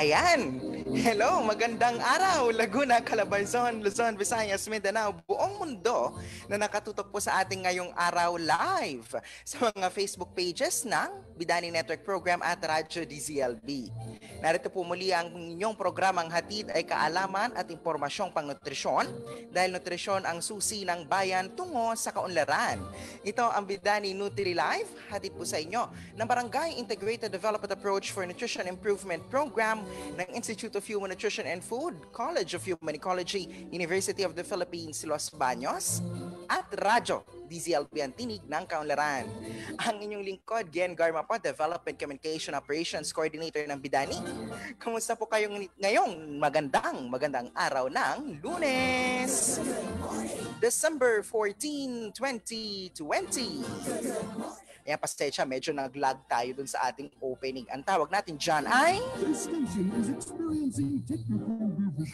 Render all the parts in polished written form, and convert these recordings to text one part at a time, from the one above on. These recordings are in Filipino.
Ayan! Hello! Magandang araw! Laguna, Calabarzon, Luzon, Visayas, Mindanao, buong mundo na nakatutok po sa ating ngayong araw live sa mga Facebook pages ng Bidani Network Program at Radyo DZLB. Narito po muli ang inyong programang hatid ay kaalaman at impormasyong pangnutrisyon dahil nutrisyon ang susi ng bayan tungo sa kaunlaran. Ito ang Bidani Nutri Live, hatid po sa inyo ng Barangay Integrated Development Approach for Nutrition Improvement Program ng Institute of Human Nutrition and Food, College of Human Ecology, University of the Philippines, Los Baños, at Radyo DZLB ang tinig ng kaunlaran. Ang inyong lingkod, Gen Garma po, Development Communication Operations Coordinator ng Bidani. Kumusta po kayong ngayong magandang araw ng Lunes, December 14, 2020. Ayan, pasensya, medyo nag-lag tayo dun sa ating opening. Ang tawag natin dyan ay... This station is experiencing technical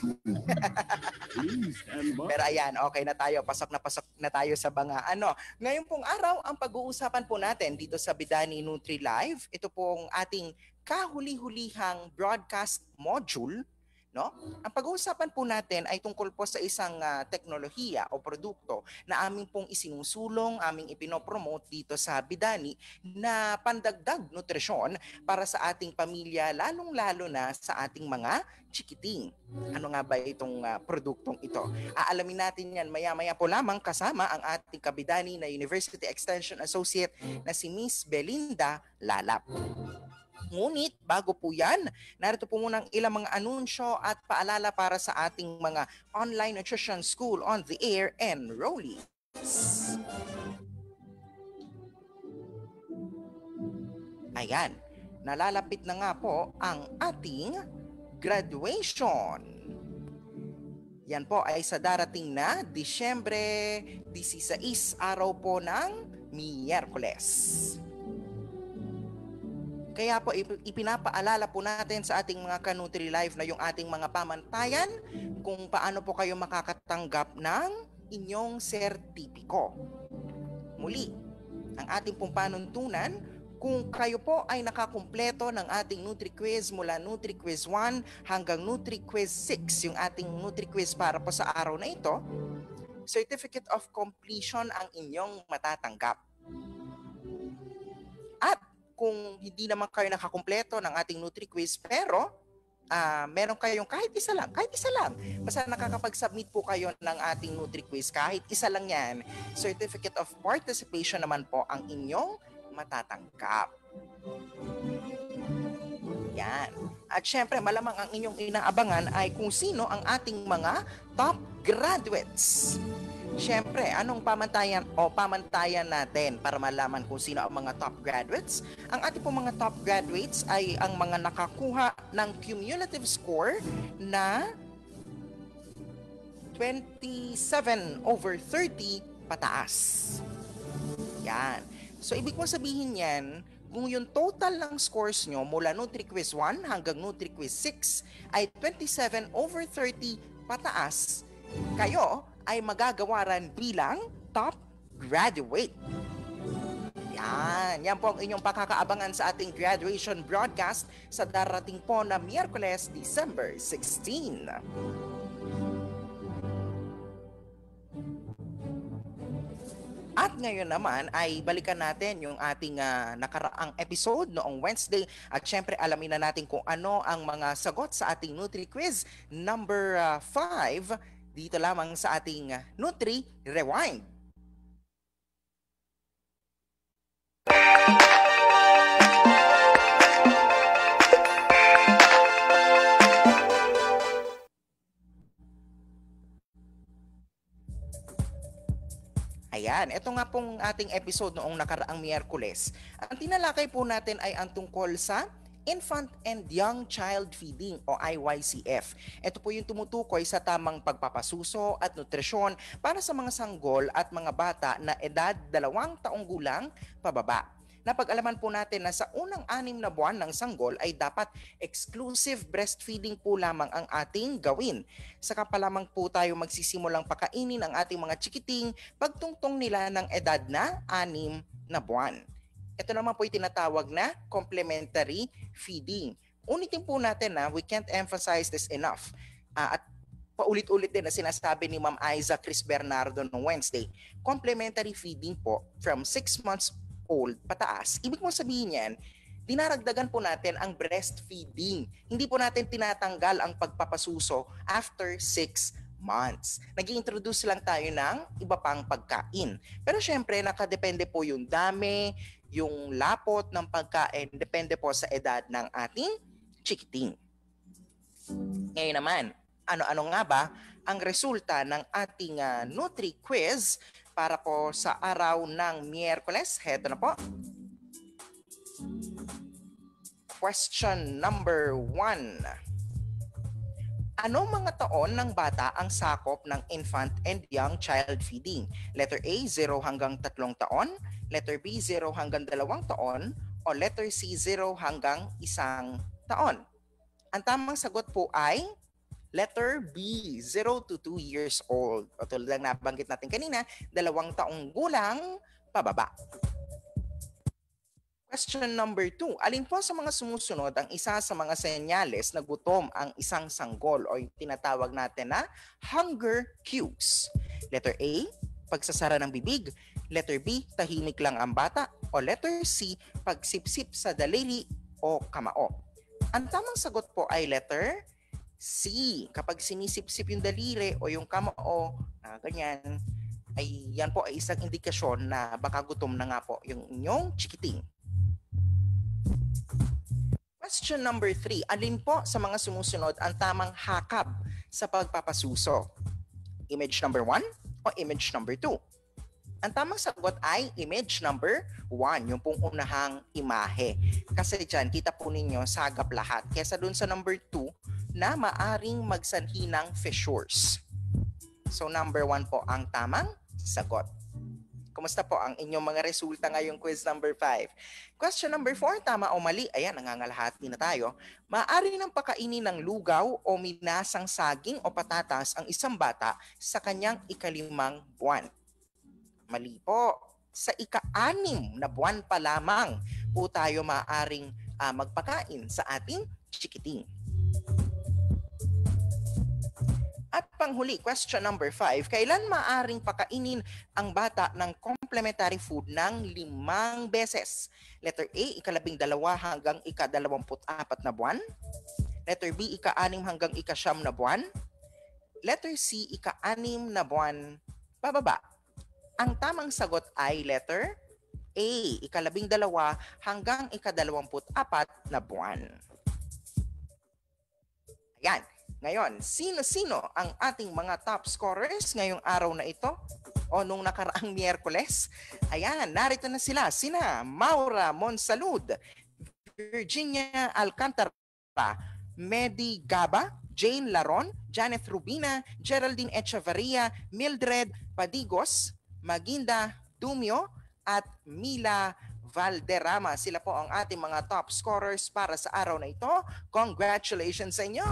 Pero ayan, okay na tayo. Pasok na tayo sa mga ano. Ngayon pong araw, ang pag-uusapan po natin dito sa Bidani Nutri Live, ito pong ating kahuli-hulihang broadcast module. No? Ang pag-uusapan po natin ay tungkol po sa isang teknolohiya o produkto na aming pong isinusulong, aming ipinopromote dito sa Bidani na pandagdag nutrisyon para sa ating pamilya, lalong-lalo na sa ating mga chikiting. Ano nga ba itong produktong ito? Aalamin natin yan maya-maya po lamang kasama ang ating kabidani na University Extension Associate na si Miss Belinda Lalap. Ngunit bago po yan, narito po muna ang ilang mga anunsyo at paalala para sa ating mga online nutrition school on the air and rolling. Ayan, nalalapit na nga po ang ating graduation. Yan po ay sa darating na Disyembre 16, araw po ng Miyerkules. Kaya po ipinapaalala po natin sa ating mga Kanutri Live na yung ating mga pamantayan kung paano po kayo makakatanggap ng inyong sertipiko. Muli, ang ating pong panuntunan, kung kayo po ay nakakumpleto ng ating Nutri-Quiz mula Nutri-Quiz 1 hanggang Nutri-Quiz 6, yung ating Nutri-Quiz para po sa araw na ito, Certificate of Completion ang inyong matatanggap. At kung hindi naman kayo nakakumpleto ng ating Nutri-Quiz pero meron kayong kahit isa lang, basta nakakapag-submit po kayo ng ating Nutri-Quiz, kahit isa lang yan, Certificate of Participation naman po ang inyong matatanggap. Yan. At syempre, malamang ang inyong inaabangan ay kung sino ang ating mga top graduates. Siyempre, anong pamantayan natin para malaman kung sino ang mga top graduates? Ang ating pong mga top graduates ay ang mga nakakuha ng cumulative score na 27/30 pataas. Yan. So, ibig mong sabihin yan, kung yung total ng scores nyo mula Nutri-Quiz 1 hanggang Nutri-Quiz 6 ay 27/30 pataas, kayo ay magagawaran bilang top graduate. Yan po ang inyong pakakaabangan sa ating graduation broadcast sa darating po na Miyerkules, December 16. At ngayon naman ay balikan natin yung ating nakaraang episode noong Wednesday at syempre alamin na natin kung ano ang mga sagot sa ating Nutri-Quiz number 5 dito lamang sa ating Nutri Rewind. Ayan, ito nga pong ating episode noong nakaraang Miyerkules. Ang tinalakay po natin ay ang tungkol sa Infant and Young Child Feeding o IYCF. Ito po yung tumutukoy sa tamang pagpapasuso at nutrisyon para sa mga sanggol at mga bata na edad 2 taong gulang pababa. Napag-alaman po natin na sa unang 6 na buwan ng sanggol ay dapat exclusive breastfeeding po lamang ang ating gawin. Saka pa lamang po tayo magsisimulang pakainin ang ating mga chikiting pagtungtong nila ng edad na 6 na buwan. Ito naman po yung tinatawag na complementary feeding. Unitin po natin na we can't emphasize this enough. At paulit-ulit din na sinasabi ni Ma'am Aiza Chris Bernardo noong Wednesday, complementary feeding po from 6 months old pataas. Ibig mo sabihin yan, dinaragdagan po natin ang breastfeeding. Hindi po natin tinatanggal ang pagpapasuso after 6 months. Nag-i-introduce lang tayo ng iba pang pagkain. Pero syempre, nakadepende po yung dami, yung lapot ng pagkain, depende po sa edad ng ating chikiting. Ngayon naman, ano-ano nga ba ang resulta ng ating Nutri Quiz para po sa araw ng Miyerkules? Heto na po. Question number 1. Anong mga taon ng bata ang sakop ng infant and young child feeding? Letter A, 0 hanggang 3 taon. Letter B, 0 hanggang 2 taon. O letter C, 0 hanggang 1 taon. Ang tamang sagot po ay letter B, 0 to 2 years old. O tulad lang nabanggit natin kanina, 2 taong gulang pababa. Question number 2. Alin po sa mga sumusunod ang isa sa mga senyales na gutom ang isang sanggol o yung tinatawag natin na hunger cues? Letter A, pagsasara ng bibig. Letter B, tahimik lang ang bata. O letter C, pagsipsip sa daliri o kamao. Ang tamang sagot po ay letter C. Kapag sinisipsip yung daliri o yung kamao, ganyan, ay yan po ay isang indikasyon na baka gutom na nga po yung inyong chikiting. Question number 3. Alin po sa mga sumusunod ang tamang hakab sa pagpapasuso? Image number 1 o image number 2? Ang tamang sagot ay image number 1, yung pong unahang imahe. Kasi dyan, kita po ninyo sagap lahat. Kesa dun sa number 2 na maaring magsanhi ng fissures. So number 1 po ang tamang sagot. Kumusta po ang inyong mga resulta ngayong quiz number 5? Question number 4, tama o mali? Ayan, nangangalahati na tayo. Maaari ng pakainin ng lugaw o minasang saging o patatas ang isang bata sa kanyang ika-5 buwan. Mali po. Sa ika-6 na buwan pa lamang po tayo maaaring magpakain sa ating chikiting. At panghuli, question number 5, kailan maaring pakainin ang bata ng complementary food ng 5 beses? Letter A, ika-12 hanggang ika-24 na buwan. Letter B, ika-6 hanggang ika-9 na buwan. Letter C, ika-6 na buwan pababa. Ang tamang sagot ay letter A, ika-12 hanggang ika-24 na buwan. Ayan. Ngayon, sino-sino ang ating mga top scorers ngayong araw na ito o nung nakaraang Miyerkules? Ayan, narito na sila. Sina Maura Monsalud, Virginia Alcantara, Medi Gaba, Jane Laron, Janet Rubina, Geraldine Echevarria, Mildred Padigos, Maginda Dumio, at Mila Valderrama. Sila po ang ating mga top scorers para sa araw na ito. Congratulations sa inyo!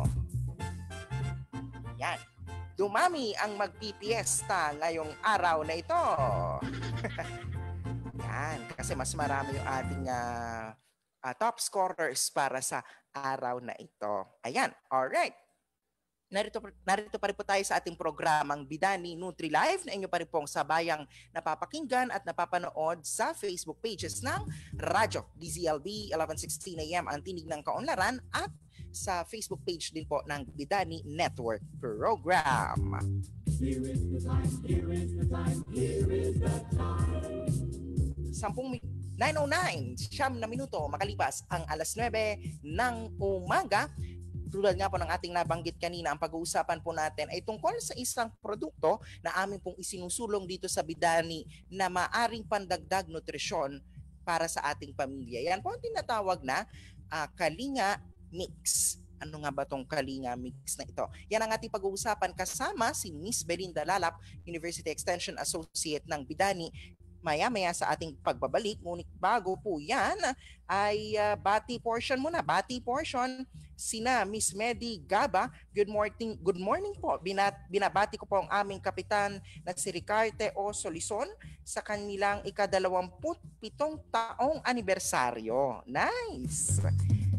Yan. Dumami ang magpipiesta ngayong araw na ito. Yan. Kasi mas marami yung ating top scorers para sa araw na ito. Ayan. Alright. Narito pa rin po tayo sa ating programang Bidani Nutri Live na inyo pa rin pong sabayang napapakinggan at napapanood sa Facebook pages ng Radyo DZLB 1116 AM ang Tinig ng Kaunlaran at sa Facebook page din po ng Bidani Network Program. Here is the time, here is the time, here is the time. 9:09, 9 na minuto makalipas ang alas 9 ng umaga. Tulad nga po ng ating nabanggit kanina, ang pag-uusapan po natin ay tungkol sa isang produkto na amin pong isinusulong dito sa Bidani na maaring pandagdag nutrisyon para sa ating pamilya. Yan po ang tinatawag na Kalinga Mix. Ano nga ba itong Kalinga Mix na ito? Yan ang ating pag-uusapan kasama si Miss Belinda Lalap, University Extension Associate ng Bidani, maya-maya sa ating pagbabalik. Ngunit bago po yan, ay bati portion muna. Bati portion, sina Miss Medi Gaba. Good morning po. Binabati ko po ang aming kapitan na si Ricarte O. Solison sa kanilang ika-27 taong anibersaryo. Nice!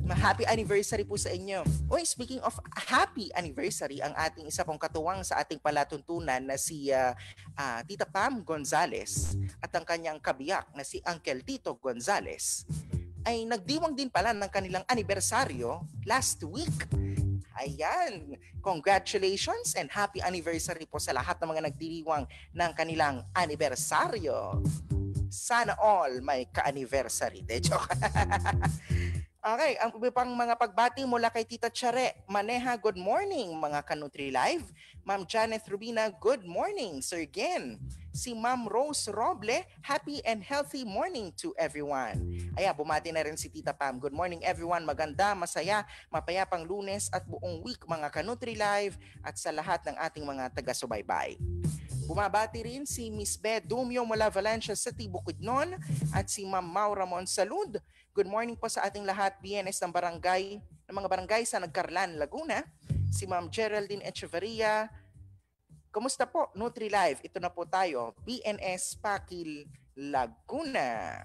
Happy anniversary po sa inyo. Uy, speaking of happy anniversary, ang ating isa pong katuwang sa ating palatuntunan na si Tita Pam Gonzales at ang kanyang kabiyak na si Uncle Tito Gonzales ay nagdiwang din pala ng kanilang anibersaryo last week. Ayan, congratulations and happy anniversary po sa lahat ng mga nagdiriwang ng kanilang anibersaryo. Sana all may ka-anniversary. De joke. Okay, ang iba pang mga pagbati mula kay Tita Chare Maneha, good morning mga Kanutri Live. Ma'am Janet Rubina, good morning. Sir Gen, si Ma'am Rose Roble, happy and healthy morning to everyone. Ayan, bumati na rin si Tita Pam. Good morning everyone, maganda, masaya, mapayapang Lunes at buong week mga Kanutri Live at sa lahat ng ating mga taga-subaybay. Bumabati rin si Miss Be Dumio mula Valencia City, Bukidnon at si Ma'am Maura Monsalud. Good morning po sa ating lahat, BNS ng mga barangay sa Nagcarlan, Laguna. Si Ma'am Geraldine Echeverria. Kumusta po, Nutri Live? Ito na po tayo, BNS Pakil, Laguna.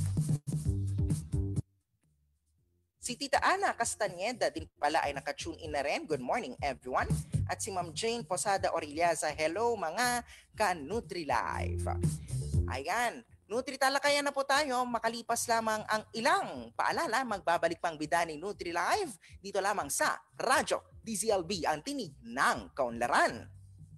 Si Tita Ana Castañeda din pala ay nakatune in na rin. Good morning everyone. At si Ma'am Jane Posada Orillaza, hello mga ka-Nutri Live. Ayan. Nutri Talakayan na po tayo, makalipas lamang ang ilang paalala, magbabalik pang bida ni Nutri Live dito lamang sa Radyo DZLB, ang tinig ng kaunlaran.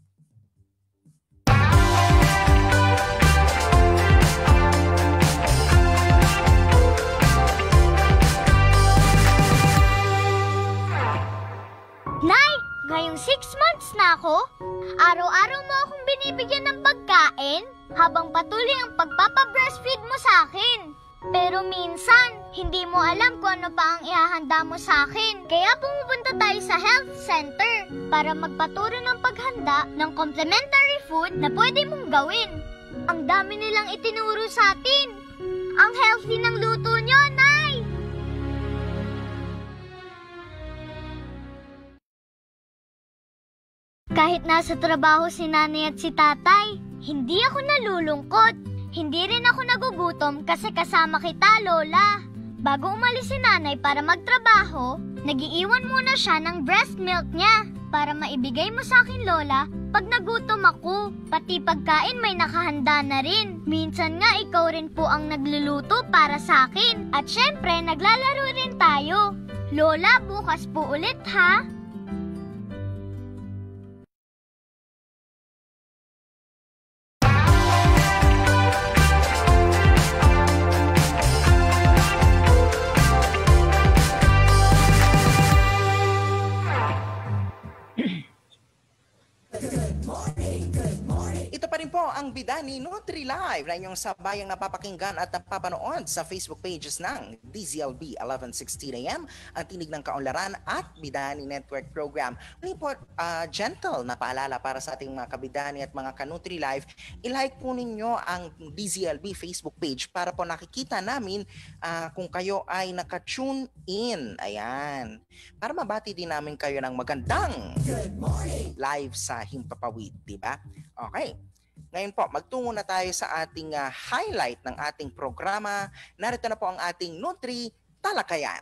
Nay, ngayong 6 months na ako, araw-araw mo akong binibigyan ng pagkain habang patuloy ang pagpapa-breastfeed mo sa akin. Pero minsan, hindi mo alam kung ano pa ang ihahanda mo sa akin. Kaya pumupunta tayo sa health center para magpaturo ng paghanda ng complementary food na pwede mong gawin. Ang dami nilang itinuro sa atin. Ang healthy ng luto nyo, Nay! Kahit nasa trabaho si nanay at si tatay, hindi ako nalulungkot. Hindi rin ako nagugutom kasi kasama kita, Lola. Bago umalis si nanay para magtrabaho, nagiiwan muna siya ng breast milk niya para maibigay mo sa akin, Lola, pag nagutom ako. Pati pagkain may nakahanda na rin. Minsan nga ikaw rin po ang nagluluto para sa akin. At syempre, naglalaro rin tayo. Lola, bukas po ulit ha? Ito pa rin po ang bida ni Nutri Live na inyong sabayang napapakinggan at napapanood sa Facebook pages ng DZLB 11:16 AM, ang tinig ng kaunlaran at Bidani Network Program. Muli po, gentle na paalala para sa ating mga kabidani at mga ka-Nutri Live, i-like po ninyo ang DZLB Facebook page para po nakikita namin kung kayo ay naka-tune in. Ayan. Para mabati din namin kayo ng magandang live sa Himpapawid, di ba? Okay. Ngayon po, magtungo na tayo sa ating highlight ng ating programa. Narito na po ang ating Nutri Talakayan.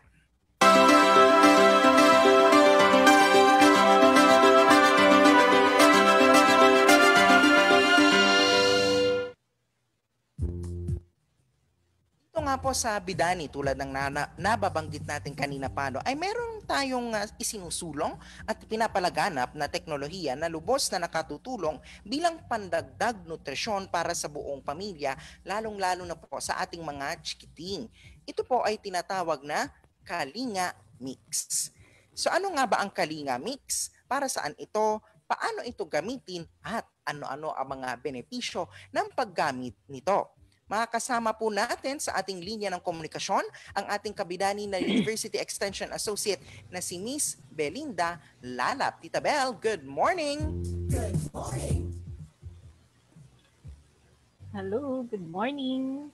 Ito nga po sa Bidani, tulad ng nababanggit natin kanina pa, ay meron tayong isinusulong at pinapalaganap na teknolohiya na lubos na nakatutulong bilang pandagdag nutrisyon para sa buong pamilya, lalong-lalo na po sa ating mga chikiting. Ito po ay tinatawag na Kalinga Mix. So ano nga ba ang Kalinga Mix? Para saan ito? Paano ito gamitin? At ano-ano ang mga benepisyo ng paggamit nito? Makakasama po natin sa ating linya ng komunikasyon ang ating kabidani na University Extension Associate na si Miss Belinda Lalap. Tita Bel, good morning! Good morning! Hello, good morning!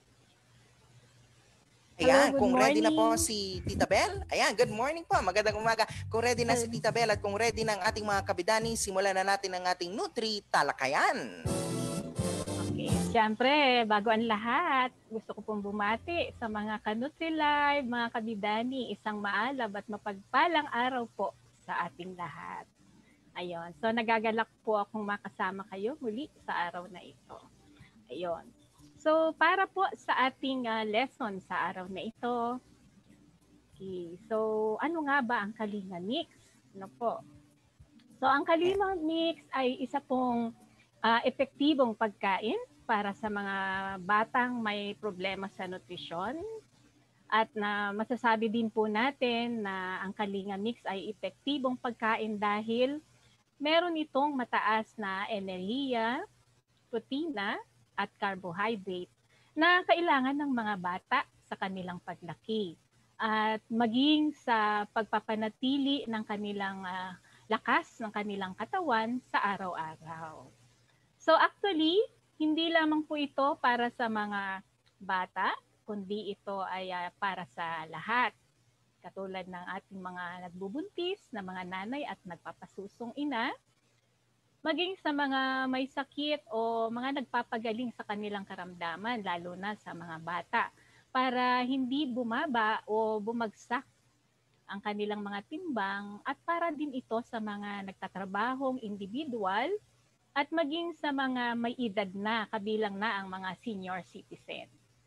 Ayan, Hello, kung ready na po morning. si Tita Bel. Ayan, good morning po. Magandang umaga. Kung ready na si Tita Bel at kung ready na ang ating mga kabidani, simulan na natin ang ating Nutri Talakayan. Okay, Siyempre, bago ang lahat, gusto ko pong bumati sa mga ka-Nutri-Live, mga kabidani, isang maalab at mapagpalang araw po sa ating lahat. Ayun, so nagagalak po akong makasama kayo muli sa araw na ito. Ayun. So para po sa ating lesson sa araw na ito, okay, so ano nga ba ang Kalinga Mix? Ano po? So ang Kalinga Mix ay isa pong epektibong pagkain para sa mga batang may problema sa nutrisyon. At na masasabi din po natin na ang Kalinga Mix ay epektibong pagkain dahil meron itong mataas na enerhiya, protina at carbohydrate na kailangan ng mga bata sa kanilang paglaki at maging sa pagpapanatili ng kanilang lakas ng kanilang katawan sa araw-araw. So actually, hindi lamang po ito para sa mga bata, kundi ito ay para sa lahat. Katulad ng ating mga nagbubuntis, na mga nanay at nagpapasusong ina, maging sa mga may sakit o mga nagpapagaling sa kanilang karamdaman, lalo na sa mga bata, para hindi bumaba o bumagsak ang kanilang mga timbang at para din ito sa mga nagtatrabahong individual at maging sa mga may edad na, kabilang na ang mga senior citizen.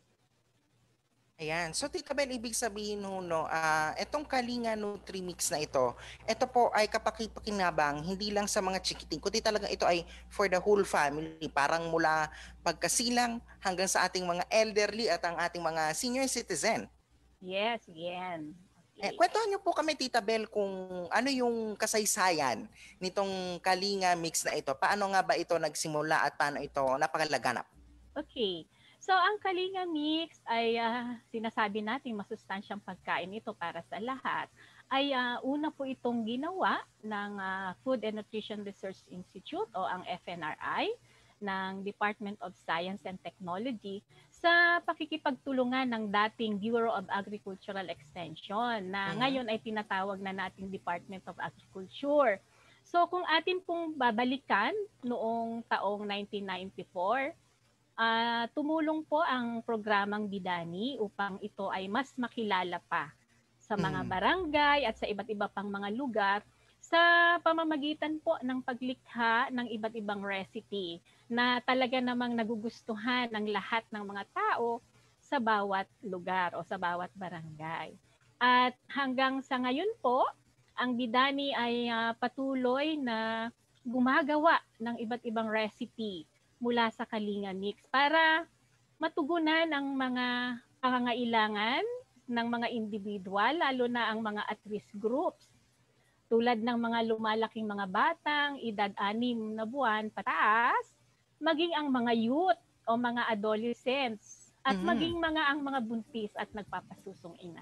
Ayan. So, Tita Bel, ibig sabihin no, etong Kalinga Nutri-Mix na ito po ay kapakipakinabang hindi lang sa mga chikiting, kundi talagang ito ay for the whole family. Parang mula pagkasilang hanggang sa ating mga elderly at ang ating mga senior citizen. Yes, yan. Kwentuhan niyo po kami, Tita Bel, kung ano yung kasaysayan nitong Kalinga Mix na ito. Paano nga ba ito nagsimula at paano ito napakalaganap? Okay. So, ang Kalinga Mix ay sinasabi natin masustansyang pagkain ito para sa lahat. Ay una po itong ginawa ng Food and Nutrition Research Institute o ang FNRI ng Department of Science and Technology sa pakikipagtulungan ng dating Bureau of Agricultural Extension na ngayon ay tinatawag na nating Department of Agriculture. So kung atin pong babalikan noong taong 1994, tumulong po ang programang Bidani upang ito ay mas makilala pa sa mga barangay at sa iba't iba pang mga lugar sa pamamagitan po ng paglikha ng iba't ibang recipe na talaga namang nagugustuhan ng lahat ng mga tao sa bawat lugar o sa bawat barangay. At hanggang sa ngayon po, ang Bidani ay patuloy na gumagawa ng iba't ibang recipe mula sa Kalinga Mix para matugunan ang mga pangangailangan ng mga individual, lalo na ang mga at-risk groups, tulad ng mga lumalaking mga batang edad 6 na buwan pataas, maging ang mga youth o mga adolescents, at maging ang mga buntis at nagpapasusong ina.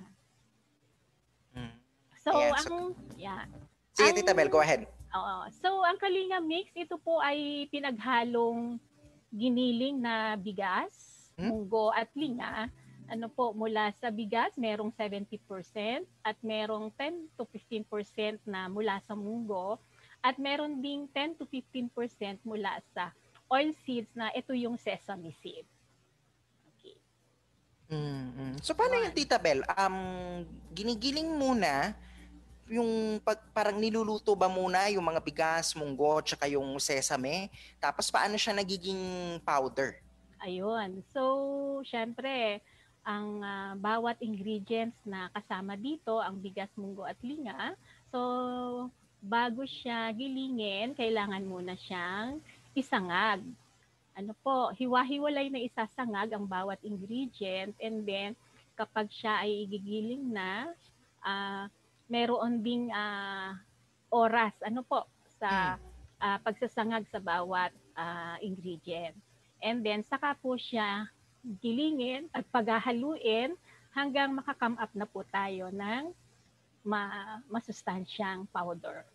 So, Sige, Tita Bel, go ahead. So, ang Kalinga Mix, ito po ay pinaghalong giniling na bigas, munggo at linga. Ano po, mula sa bigas, merong 70% at merong 10 to 15% na mula sa munggo at meron ding 10 to 15% mula sa oilseeds na ito yung sesame seed. Okay. So, paano yung Tita Bel? Ginigiling muna yung parang niluluto ba muna yung mga bigas, munggo, tsaka yung sesame? Tapos paano siya nagiging powder? Ayun. So, syempre, ang bawat ingredients na kasama dito, ang bigas, munggo at linga. So, bago siya gilingin, kailangan muna siyang isangag. Ano po, hiwa-hiwalay na isasangag ang bawat ingredient, and then kapag siya ay igigiling na, meron ding oras sa pagsasangag sa bawat ingredient. And then saka po siya gilingin at paghahaluin hanggang maka-come up na po tayo ng masustansyang powder.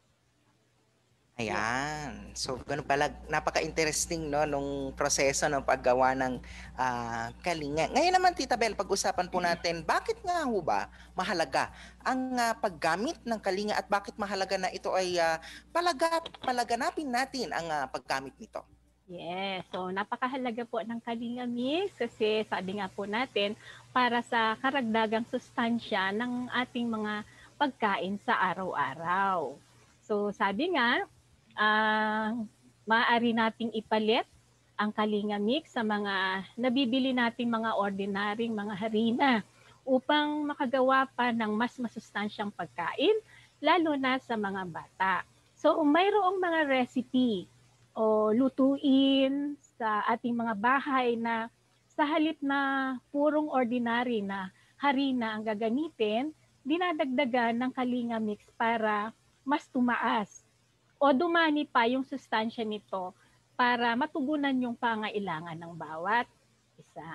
Ayan. So, ganun pala, napaka-interesting nung proseso ng paggawa ng kalinga. Ngayon naman, Tita Bel, pag-usapan po natin, bakit nga ho ba mahalaga ang paggamit ng kalinga at bakit mahalaga na ito ay palaganapin natin ang paggamit nito? Yes, so napakahalaga po ng Kalinga Mix kasi sabi nga po natin para sa karagdagang sustansya ng ating mga pagkain sa araw-araw. So sabi nga, maaari nating ipalit ang Kalinga Mix sa mga nabibili nating mga ordinaryong mga harina upang makagawa pa ng mas masustansyang pagkain lalo na sa mga bata. So mayroong mga recipe o lutuin sa ating mga bahay na sa halip na purong ordinary na harina ang gagamitin, dinadagdagan ng Kalinga Mix para mas tumaas o dumani pa yung sustansya nito para matugunan yung pangailangan ng bawat isa.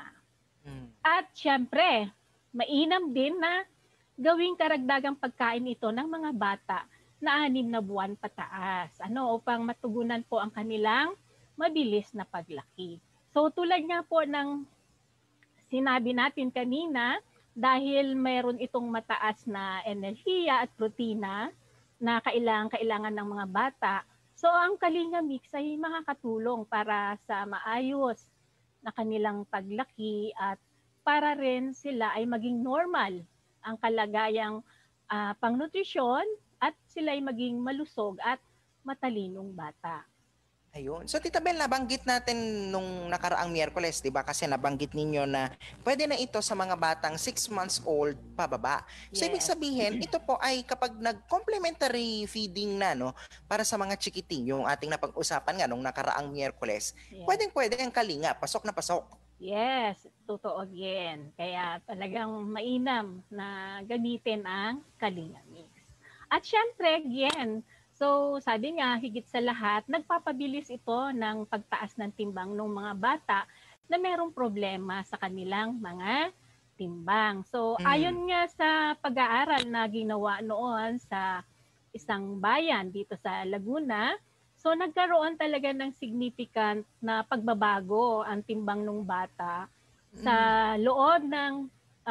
At syempre, mainam din na gawing karagdagang pagkain ito ng mga bata na 6 na buwan pataas. Upang matugunan po ang kanilang mabilis na paglaki. So tulad nga po ng sinabi natin kanina, dahil mayroon itong mataas na enerhiya at protina na kailangan ng mga bata, so ang Kalinga Mix ay makakatulong para sa maayos na kanilang paglaki at para rin sila ay maging normal ang kalagayang pangnutrisyon at sila ay maging malusog at matalinong bata. Ayun. So Tita Bel, nabanggit natin nung nakaraang Miyerkules, 'di ba? Kasi nabanggit ninyo na pwede na ito sa mga batang 6 months old pababa. So ibig sabihin, ito po ay kapag nag-complementary feeding na, no, para sa mga chikiting, yung ating napag-usapan nga nung nakaraang Miyerkules, pwedeng-pwede ang Kalinga, pasok na pasok. Yes, totoo yan. Kaya talagang mainam na gamitin ang Kalinga Mix. At syempre, again, so sabi nga, higit sa lahat, nagpapabilis ito ng pagtaas ng timbang ng mga bata na merong problema sa kanilang mga timbang. So ayon nga sa pag-aaral na ginawa noon sa isang bayan dito sa Laguna, so nagkaroon talaga ng significant na pagbabago ang timbang ng bata sa loob ng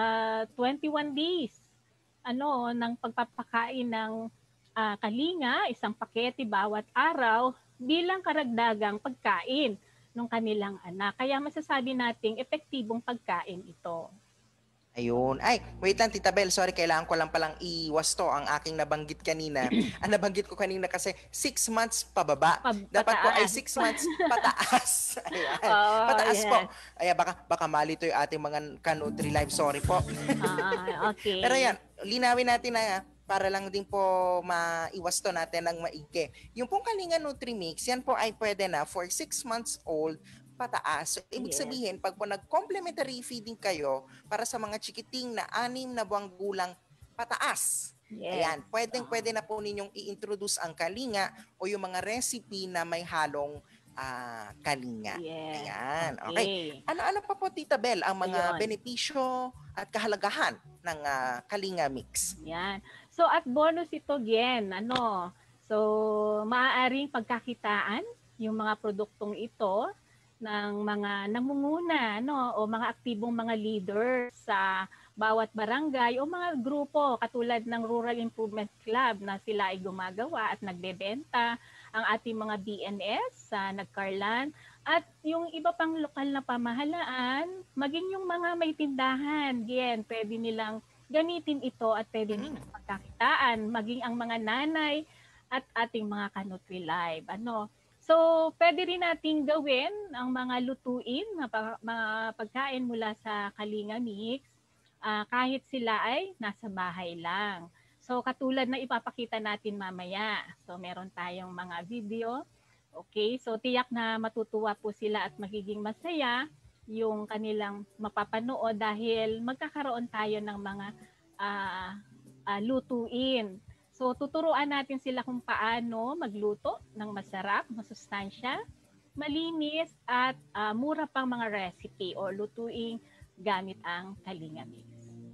21 days ng pagpapakain ng Kalinga, isang pakete bawat araw bilang karagdagang pagkain ng kanilang anak. Kaya masasabi nating epektibong pagkain ito. Ayun. Ay, wait lang Tita Bel, sorry, kailangan ko lang palang iwasto ang aking nabanggit kanina. Ang nabanggit ko kanina kasi 6 months pababa. Dapat po ay 6 months pataas. Ayan. Pataas po. Ayan, baka malito yung ating mga ka-Nutri Live. Sorry po. Okay. Pero yan, linawin natin na para lang din po maiwasto natin ng maigi. Yung pong Kalinga Nutri-Mix, yan po ay pwede na for 6 months old pataas. So, ibig sabihin, pag po nag-complementary feeding kayo para sa mga chikiting na 6 na buwang gulang pataas. Ayan, pwede na po ninyong i-introduce ang Kalinga o yung mga recipe na may halong Kalinga. Ayan, okay. Ano pa po Tita Bel ang mga benepisyo at kahalagahan ng Kalinga Mix? Yan. So at bonus ito again, so maaaring pagkakitaan yung mga produktong ito ng mga namumuna o mga aktibong mga leader sa bawat barangay o mga grupo katulad ng Rural Improvement Club na sila ay gumagawa at nagbebenta, ang ating mga BNS sa Nagcarlan at yung iba pang lokal na pamahalaan, maging yung mga may tindahan, pwede nilang gamitin ito at pwede nilang pagkakitaan, maging ang mga nanay at ating mga ka-Nutri Live. So, pwede rin nating gawin ang mga lutuin, mga pagkain mula sa Kalinga Mix, kahit sila ay nasa bahay lang. So, katulad na ipapakita natin mamaya. So, meron tayong mga video. Okay, so tiyak na matutuwa po sila at magiging masaya yung kanilang mapapanood dahil magkakaroon tayo ng mga lutuin. So, tuturuan natin sila kung paano magluto ng masarap, masustansya, malinis, at mura pang mga recipe o lutuing gamit ang Kalinga Mix.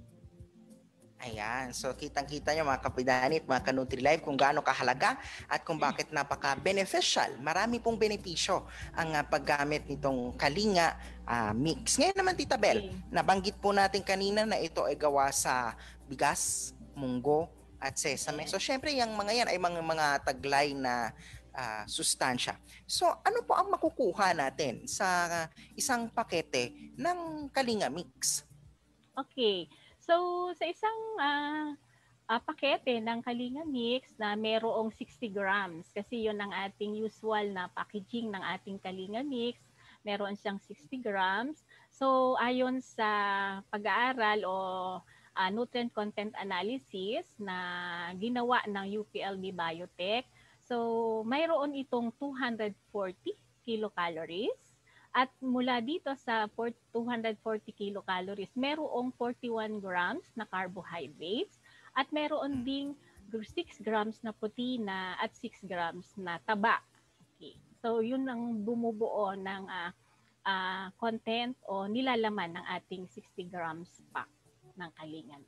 Ayan, so kitang-kita nyo mga kapidanit, mga ka-Nutri Live kung gaano kahalaga at kung bakit napaka-beneficial. Marami pong benepisyo ang paggamit nitong Kalinga Mix. Ngayon naman Tita Bel, nabanggit po natin kanina na ito ay gawa sa bigas, munggo, at sesame. So syempre yung mga yan ay mga taglay na sustansya. So ano po ang makukuha natin sa isang pakete ng Kalinga Mix? Okay. So, sa isang pakete ng Kalinga Mix na merong 60 grams, kasi yun ang ating usual na packaging ng ating Kalinga Mix, meron siyang 60 grams. So, ayon sa pag-aaral o nutrient content analysis na ginawa ng UPLB Biotech, so mayroon itong 240 kilocalories. At mula dito sa 240 kilocalories, merong 41 grams na carbohydrates at meron ding 6 grams na protina at 6 grams na taba. Okay. So yun ang bumubuo ng content o nilalaman ng ating 60 grams pack ng kalingan.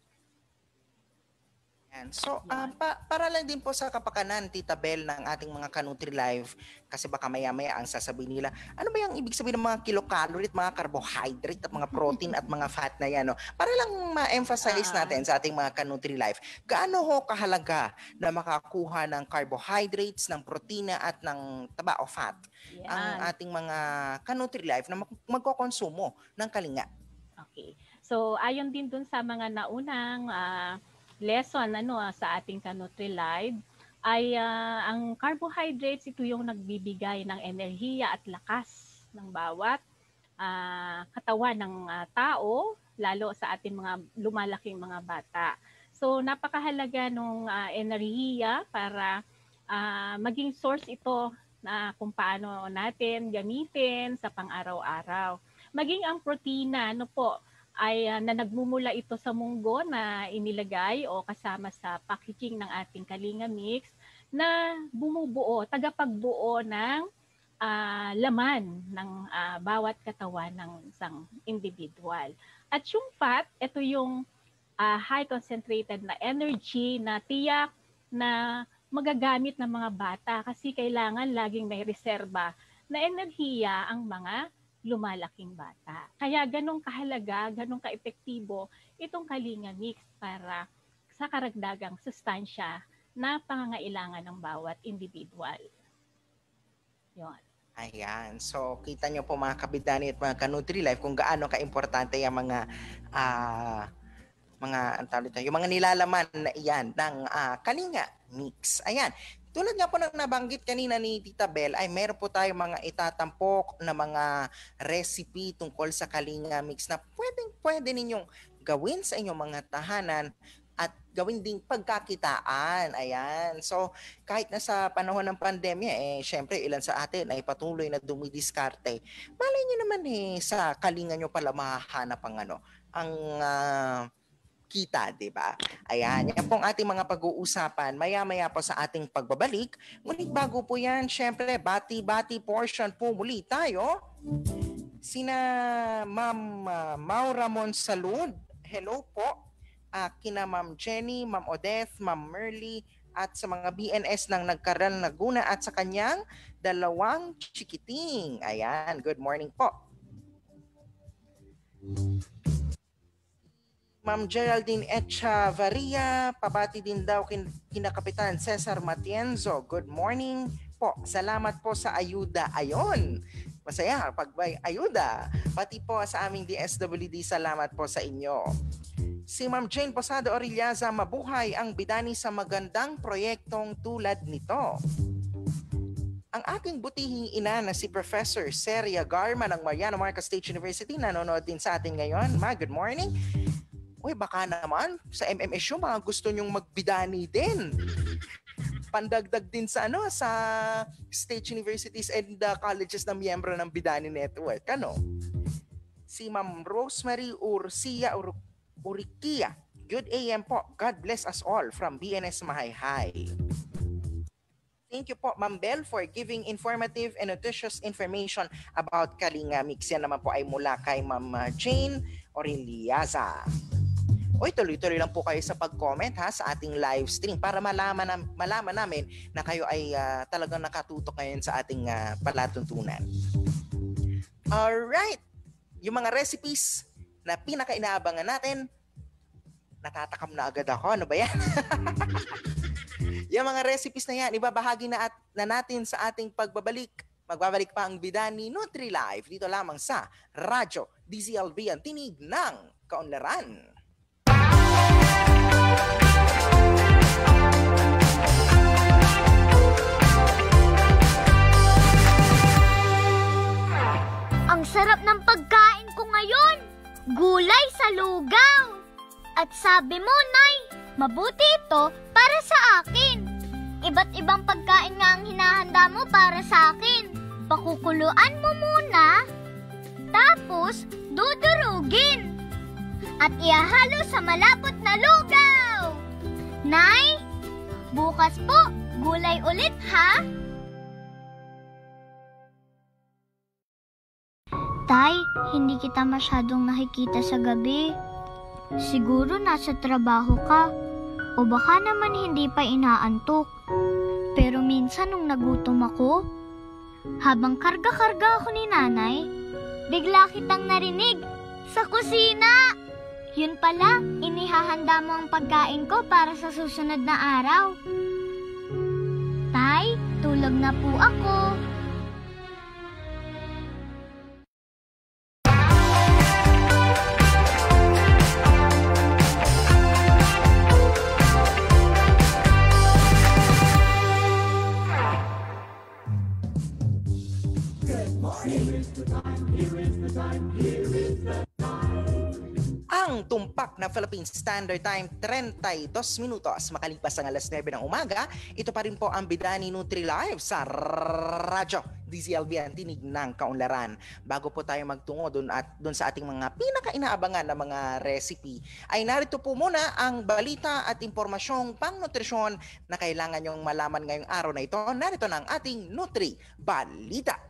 So, para lang din po sa kapakanan, Tita Bel, ng ating mga Ka-Nutri-Live, kasi baka maya-maya ang sasabihin nila, ano ba yung ibig sabihin ng mga kilocalorie at mga carbohydrate at mga protein at mga fat na yan? No? Para lang ma-emphasize natin sa ating mga Ka-Nutri-Live, gaano ho kahalaga na makakuha ng carbohydrates, ng protina at ng taba o fat ang ating mga Ka-Nutri-Live na magkokonsumo ng kalinga? Okay. So, ayon din dun sa mga naunang lesson sa ating Ka-Nutri-Live ay ang carbohydrates, ito yung nagbibigay ng enerhiya at lakas ng bawat katawan ng tao, lalo sa ating mga lumalaking mga bata. So napakahalaga ng enerhiya para maging source ito na kung paano natin gamitin sa pang-araw-araw. Maging ang protina, ay na nagmumula ito sa munggo na inilagay o kasama sa packaging ng ating Kalinga Mix na bumubuo, tagapagbuo ng laman ng bawat katawan ng isang individual. At yung fat, ito yung high concentrated na energy na tiyak na magagamit ng mga bata kasi kailangan laging may reserba na enerhiya ang mga lumalaking bata. Kaya ganun kahalaga, ganun kaepektibo itong Kalinga Mix para sa karagdagang sustansya na pangangailangan ng bawat individual. Yun. Ayan. So, kita nyo po mga kabidani at mga Ka-Nutri-Live kung gaano ka-importante yung mga yung mga nilalaman na iyan ng Kalinga Mix. Ayan. Tulad nga po ng nabanggit kanina ni Tita Bel, ay meron po tayong mga itatampok na mga recipe tungkol sa Kalinga Mix na pwede ninyong gawin sa inyong mga tahanan at gawin ding pagkakitaan. Ayan. So, kahit na sa panahon ng pandemya, syempre ilan sa atin ay patuloy na dumidiskarte. Malay nyo naman sa kalinga nyo pala mahahanap ang kita, di ba? Ayan, yan pong ating mga pag-uusapan maya-maya po sa ating pagbabalik. Ngunit bago po yan, syempre, bati-bati portion po muli tayo. Sina Ma'am Maura Monsalud, hello po. Kina Ma'am Jenny, Ma'am Odeth, Ma'am Merly, at sa mga BNS ng Nagkaral Laguna at sa kanyang dalawang chikiting. Ayan, good morning po. Ma'am Geraldine Echevarria, pabati din daw kina Kapitan Cesar Matienzo. Good morning po. Salamat po sa ayuda. Ayon. Masaya pag may ayuda. Pati po sa aming DSWD, salamat po sa inyo. Si Ma'am Jane Posado Orillaza, mabuhay ang bidani sa magandang proyektong tulad nito. Ang aking butihing ina na si Professor Seria Garma ng Mariano Marcos State University, nanonood din sa atin ngayon. Ma, good morning. Uy, baka naman sa MMSU mga gusto nyong magbidani din. Pandagdag din sa sa state universities and colleges na miyembro ng Bidani Network. Si Ma'am Rosemary Urcia Urikia. Good AM po. God bless us all from BNS Mahayhay. Thank you po, Ma'am Bel, for giving informative and nutritious information about Kalinga Mix. Yan naman po ay mula kay Ma'am Jane Orillaza. Uy, tuloy-tuloy lang po kayo sa pag-comment sa ating live stream para malaman namin na kayo ay talagang nakatutok ngayon sa ating palatuntunan. Alright, yung mga recipes na pinaka-inaabangan natin, natatakam na agad ako. Ano ba yan? Yung mga recipes na yan, ibabahagi na natin sa ating pagbabalik. Magbabalik pa ang Bidani Nutri-Life dito lamang sa Radyo DZLV, ang tinig ng kaunlaran. Ang sarap ng pagkain ko ngayon! Gulay sa lugaw! At sabi mo, Nay, mabuti ito para sa akin. Iba't ibang pagkain nga ang hinahanda mo para sa akin. Pakukuluan mo muna, tapos dudurugin. At ihahalo sa malapot na lugaw. Nay, bukas po, gulay ulit ha? Tay, hindi kita masyadong nakikita sa gabi. Siguro nasa trabaho ka. O baka naman hindi pa inaantok. Pero minsan nung nagutom ako, habang karga-karga ako ni Nanay, bigla kitang narinig sa kusina. Yun pala, inihahanda mo ang pagkain ko para sa susunod na araw. Tay, tulog na po ako. Ang tumpak na Philippine Standard Time, 32 minutos. Makalipas ang alas 9 ng umaga, ito pa rin po ang Bidani Nutri-Live sa Radyo DZLV, ang tinig ng kaunlaran. Bago po tayo magtungo doon sa ating mga pinaka-inaabangan na mga recipe, ay narito po muna ang balita at impormasyong pangnutrisyon na kailangan nyong malaman ngayong araw na ito. Narito na ang ating Nutri Balita.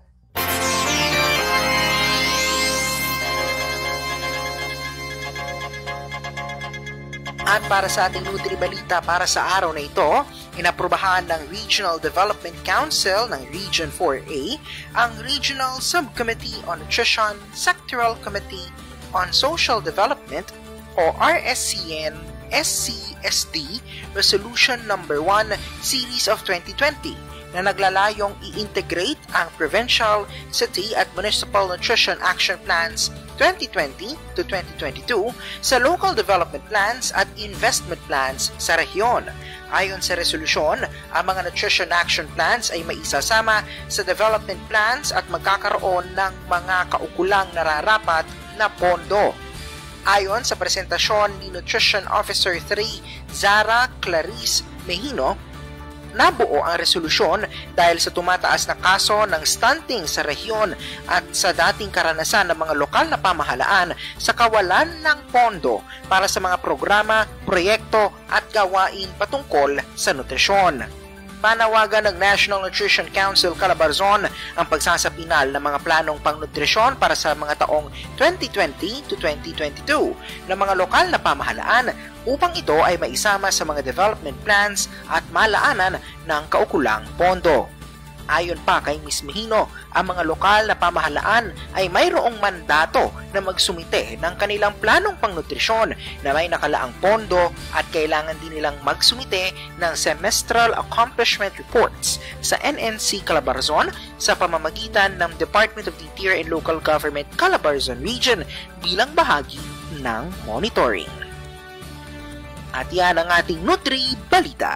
At para sa ating Nutri Balita para sa araw na ito, inaprubahan ng Regional Development Council ng Region 4A ang Regional Subcommittee on Nutrition Sectoral Committee on Social Development o RSCN SCSD Resolution Number 1 Series of 2020 na naglalayong i-integrate ang Provincial, City at Municipal Nutrition Action Plans 2020 to 2022 sa Local Development Plans at Investment Plans sa rehiyon. Ayon sa resolusyon, ang mga Nutrition Action Plans ay maisasama sa Development Plans at magkakaroon ng mga kaukulang nararapat na pondo. Ayon sa presentasyon ni Nutrition Officer 3 Zara Clarice Mejino, nabuo ang resolusyon dahil sa tumataas na kaso ng stunting sa rehiyon at sa dating karanasan ng mga lokal na pamahalaan sa kawalan ng pondo para sa mga programa, proyekto at gawain patungkol sa nutrisyon. Panawagan ng National Nutrition Council Calabarzon ang pagsasapinal ng mga planong pangnutrisyon para sa mga taong 2020 to 2022 ng mga lokal na pamahalaan upang ito ay maisama sa mga development plans at malaanan ng kaukulang pondo. Ayon pa kay Ms. Mejino, ang mga lokal na pamahalaan ay mayroong mandato na magsumite ng kanilang planong pangnutrisyon na may nakalaang pondo at kailangan din nilang magsumite ng semestral accomplishment reports sa NNC Calabarzon sa pamamagitan ng Department of the Interior and Local Government Calabarzon Region bilang bahagi ng monitoring. At yan ang ating Nutri Balita.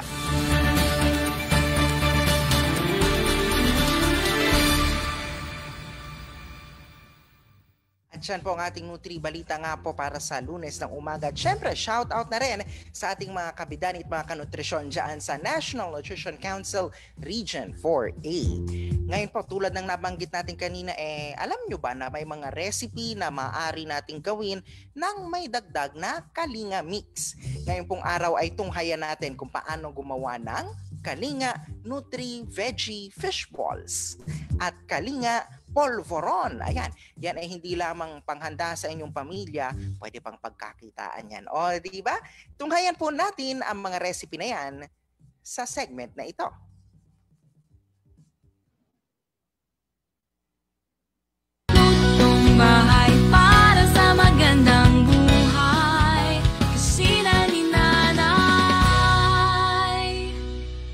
Yan po ang ating Nutri Balita nga po para sa Lunes ng umaga. At syempre, shout out na rin sa ating mga kabidani at mga kanutrisyon dyan sa National Nutrition Council Region 4A. Ngayon po, tulad ng nabanggit natin kanina, alam nyo ba na may mga recipe na maaari nating gawin nang may dagdag na Kalinga Mix? Ngayon pong araw ay tunghayan natin kung paano gumawa ng Kalinga Nutri Veggie Fish Balls at Kalinga Polvoron. Ayan, yan ay hindi lamang panghanda sa inyong pamilya, pwede pang pagkakitaan yan. O, di ba? Tunghayan po natin ang mga recipe na yan sa segment na ito. Lutong bahay para sa magandang buhay. Kusina ni Nanay.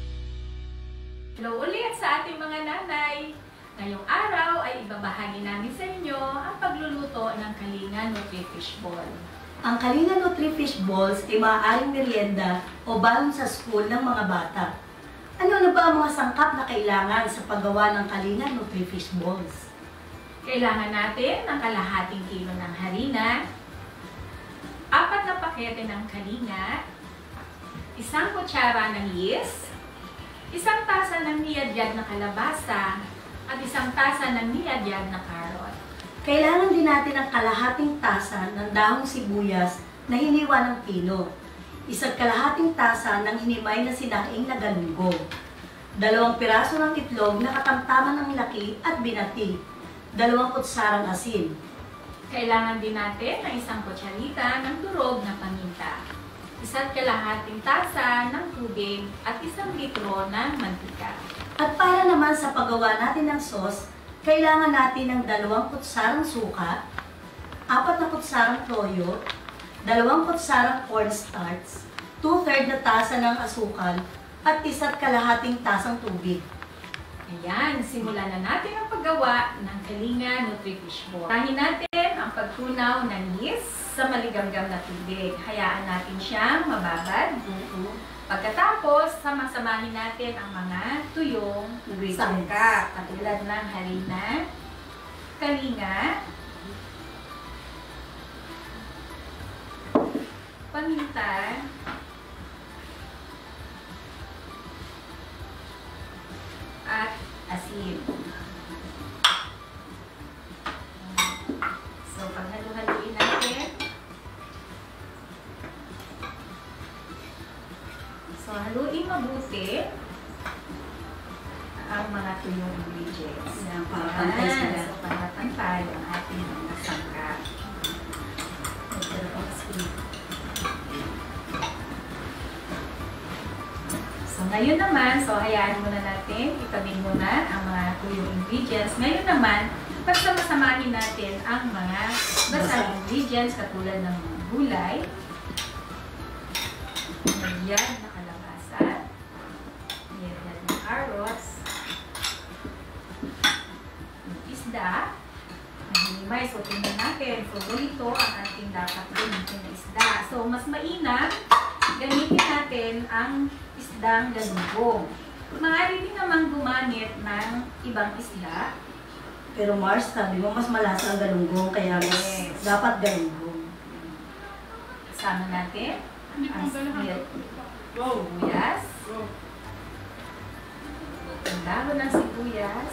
Hello ulit sa ating mga nanay. Ngayong araw ay ibabahagi namin sa inyo ang pagluluto ng Kalinga Nutri-Fish Ball. Ang Kalinga Nutri-Fish Balls ay maaaring merienda o balon sa school ng mga bata. Ano ba ang mga sangkap na kailangan sa paggawa ng Kalinga Nutri-Fish Balls? Kailangan natin ng kalahating kilo ng harina, 4 na pakete ng kalinga, 1 kutsara ng yeast, 1 tasa ng niyadyag na kalabasa, at 1 tasa ng niyadyag na carrot. Kailangan din natin ng kalahating tasa ng dahong sibuyas na hiniwa ng pino, 1 kalahating tasa ng hinimay na sinaing na galunggong, 2 piraso ng itlog na katamtaman ng laki at binati, 2 kutsarang asin. Kailangan din natin ng 1 kutsarita ng durog na paminta, 1 kalahating tasa ng tubig at 1 litro ng mantika. At para naman sa paggawa natin ng sauce, kailangan natin ng 2 kutsarang suka, 4 na kutsarang toyo, 2 kutsarang cornstarch, 2/3 na tasa ng asukal, at 1 kalahating tasang tubig. Ayan, simulan na natin ang paggawa ng Kalinga Nutri-Fish Ball. Tahin natin ang pagtunaw ng yeast sa maligamgam na tubig. Hayaan natin siyang mababad. Pagkatapos, samasamahin natin ang mga tuyong sangkap, katulad ng harina, kalinga, paminta, at asin. So, pag halu-haluin natin, haluin mabuti ang mga tuyong ingredients. Yan, para pantay sila. So, para pantay ang ating mga sangkap. So, ngayon naman, hayaan muna natin, itabi muna ang mga tuyong ingredients. Ngayon naman, pagsamasamahin natin ang mga basal ingredients katulad ng mga gulay, niyad na kalabasa, niyad na carrots, isda, hinimay. So, tingnan natin. So, ganito ang ating dapat gamitin na isda. So, mas mainam, gamitin natin ang isdang galunggong. Maaari din naman gumamit ng ibang isda. Pero Mars, sabi mo, mas malasa ang galunggong, kaya mas dapat galunggong. Kasama natin ang sibuyas. Ang dahon ng sibuyas.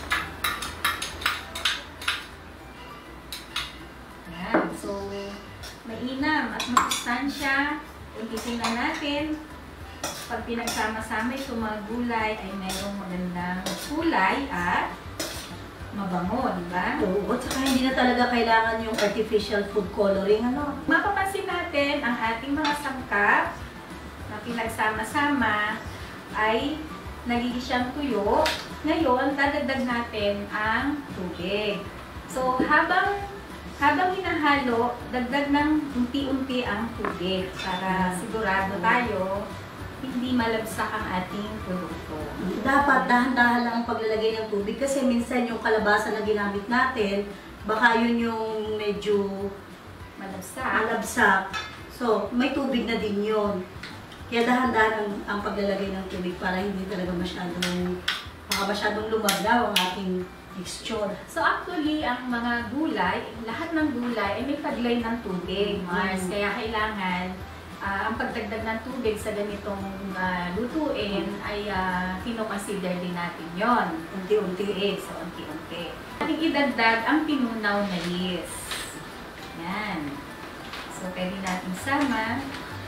Yan. So, mainam at masustansya. Ulitin na natin. Pag pinagsama-sama itong mga gulay ay mayroong magandang kulay at mabango, di ba? Oo, at saka hindi na talaga kailangan yung artificial food coloring, ano? Mapapansin natin ang ating mga sangkap na pinagsama-sama ay nagiging siyang tuyo. Ngayon, dadagdag natin ang tubig. So, habang hinahalo, dagdag ng unti-unti ang tubig para sigurado tayo hindi malabsak ang ating produkto. Dapat dahan-dahan lang ang paglalagay ng tubig kasi minsan yung kalabasa na ginamit natin, baka yun yung medyo malabsak. So, may tubig na din yun. Kaya dahan-dahan ang paglalagay ng tubig para hindi talaga masyadong lumablaw ang ating texture. So actually, ang mga gulay, lahat ng gulay ay may taglay ng tubig, Mars. Kaya kailangan ang pagdagdag ng tubig sa ganitong lutuin ay kino-consider din natin yon. Unti-unti. So, unti-unti. Ating idagdag ang pinunaw na yeast. Yan. So, pwede natin sama.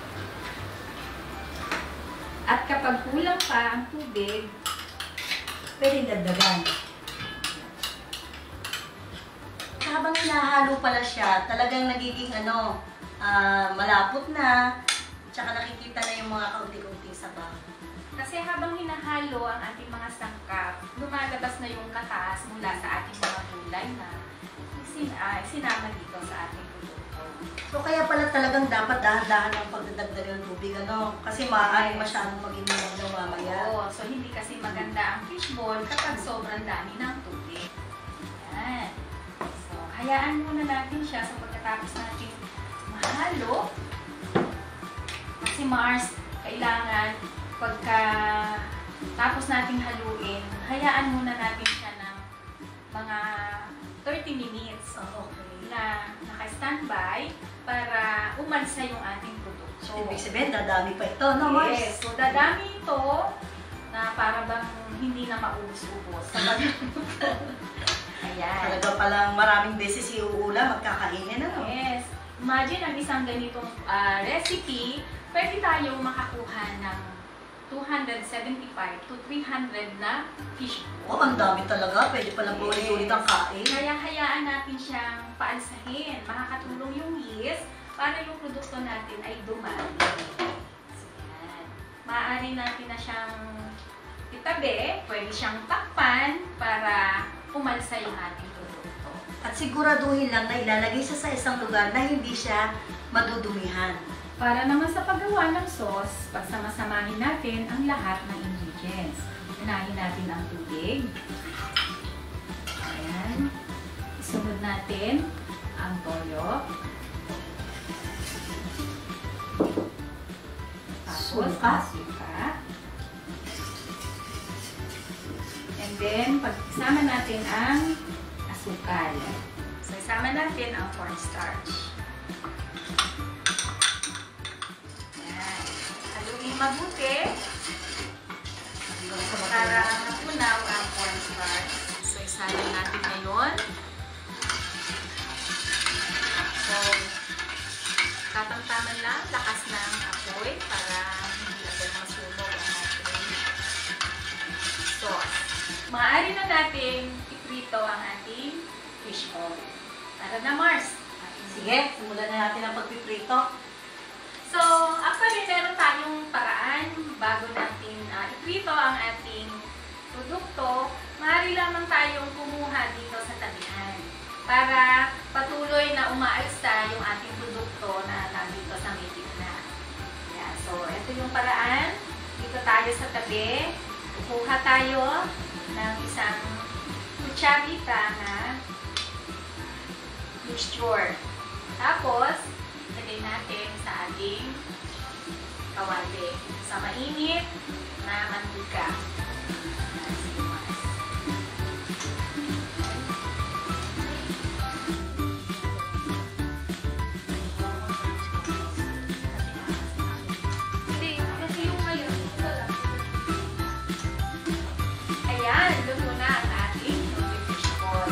At kapag kulang pa ang tubig, Pwede dagdagan. Habang hinahalo pala siya, talagang nagiging malapot na, tsaka nakikita na yung mga kaunti-kaunting sabaw. kasi habang hinahalo ang ating mga sangkap, lumalabas na yung kataas mula sa ating mga gulay na sinama dito sa ating produkto. So kaya pala talagang dapat dahan-dahan ang pagdadagdag ng tubig, ano? Kasi maaaring masyadong maging malagnaw mamaya. Oo, so hindi kasi maganda ang fishball kapag sobrang dami ng tubig. Yan. So, hayaan muna natin siya sa pagkatapos natin mahalo. Kasi Mars, kailangan pagka tapos nating haluin, hayaan muna natin siya ng mga 30 minutes na naka-standby para umalsa yung ating produkto. Ibig sabihin, dadami pa ito, no, Mars? Yes, so dadami ito na para bang hindi na maubos-ubos. Ayan. Talaga palang maraming beses iuula, magkakainin, ano? Yes. Imagine ang isang ganitong recipe, pwede tayong makakuha ng 275 to 300 na fish Oh, ang dami talaga. Pwede palang ulit-ulit ang kain. Kaya hayaan natin siyang paansahin. Makakatulong yung yeast para yung produkto natin ay dumami. So, yan. Maaari natin na siyang itabi. Pwede siyang takpan para umalsa yung ating produkto. At siguraduhin lang na ilalagay siya sa isang lugar na hindi siya madudumihan. Para naman sa paggawa ng sauce, pagsama-samahin natin ang lahat ng ingredients. Unahin natin ang tubig. Ayan. Isunod natin ang toyo. Tapos, suka. And then, pagsama natin ang asukal. So, isama natin ang cornstarch. Mabuti para mapunaw ang cornstarch. So, isalin natin ngayon. So, tatang-taman lang, lakas ng apoy para hindi agad masunog ang ating sauce. Maaari na natin iprito ang ating fish ball. Tara na, Mars! Sige, simulan na natin ang pagpiprito. So, actually, meron tayong paraan bago natin iprito ang ating produkto. Maaari lamang tayong kumuha dito sa tabihan para patuloy na umaalsa yung ating produkto na nandito sa may gitna. Yeah, so, ito yung paraan. Dito tayo sa tabi. Kukuha tayo ng isang kutsarita na mixture. Tapos, lagay natin sa ating kawali sa mainit na mantika. Ayan, luto na ang ating fish ball.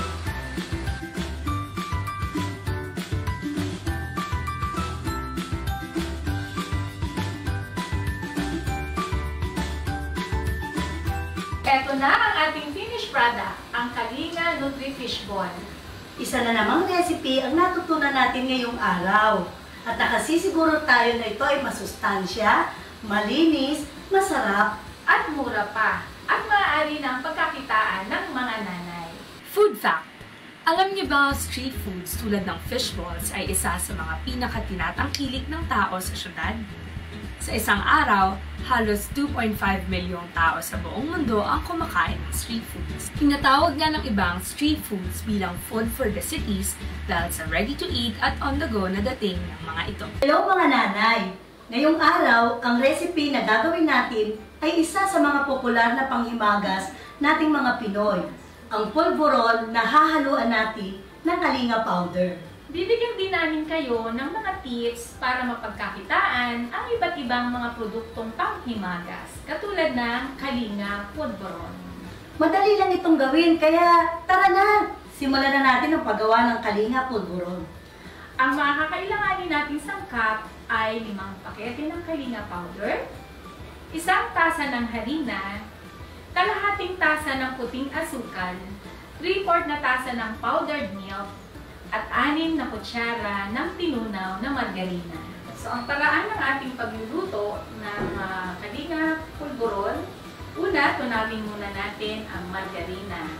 Ito na ang ating finished product, ang Kalinga Nutri-Fish Ball. Isa na namang recipe ang natutunan natin ngayong araw. At nakasisiguro tayo na ito ay masustansya, malinis, masarap, At mura pa, at maaari ng pagkakitaan ng mga nanay. Food fact! Alam niyo ba, street foods tulad ng fish balls ay isa sa mga pinakatinatangkilik ng tao sa syudad? Sa isang araw, halos 2.5 milyong tao sa buong mundo ang kumakain ng street foods. Tinatawag nga ng ibang street foods bilang food for the cities dahil sa ready-to-eat at on-the-go na dating ng mga ito. Hello mga nanay! Ngayong araw, ang recipe na gagawin natin ay isa sa mga popular na panghimagas nating mga Pinoy. Ang pulburon na hahaluan natin ng kalinga powder. Bibigyan din namin kayo ng mga tips para mapagkakitaan ang iba't ibang mga produktong panghimagas, katulad ng Kalinga Pulburon. Madali lang itong gawin, kaya tara na! Simulan na natin ang paggawa ng kalinga pulburon. Ang mga kakailanganin nating sangkap ay 5 pakete ng Kalinga powder, 1 tasa ng harina, kalahating tasa ng puting asukal, 3/4 na tasa ng powdered milk, at 6 na kutsara ng tinunaw na margarina. So, ang paraan ng ating pagluluto ng Kalinga Pulburon, una, tunawin muna natin ang margarina.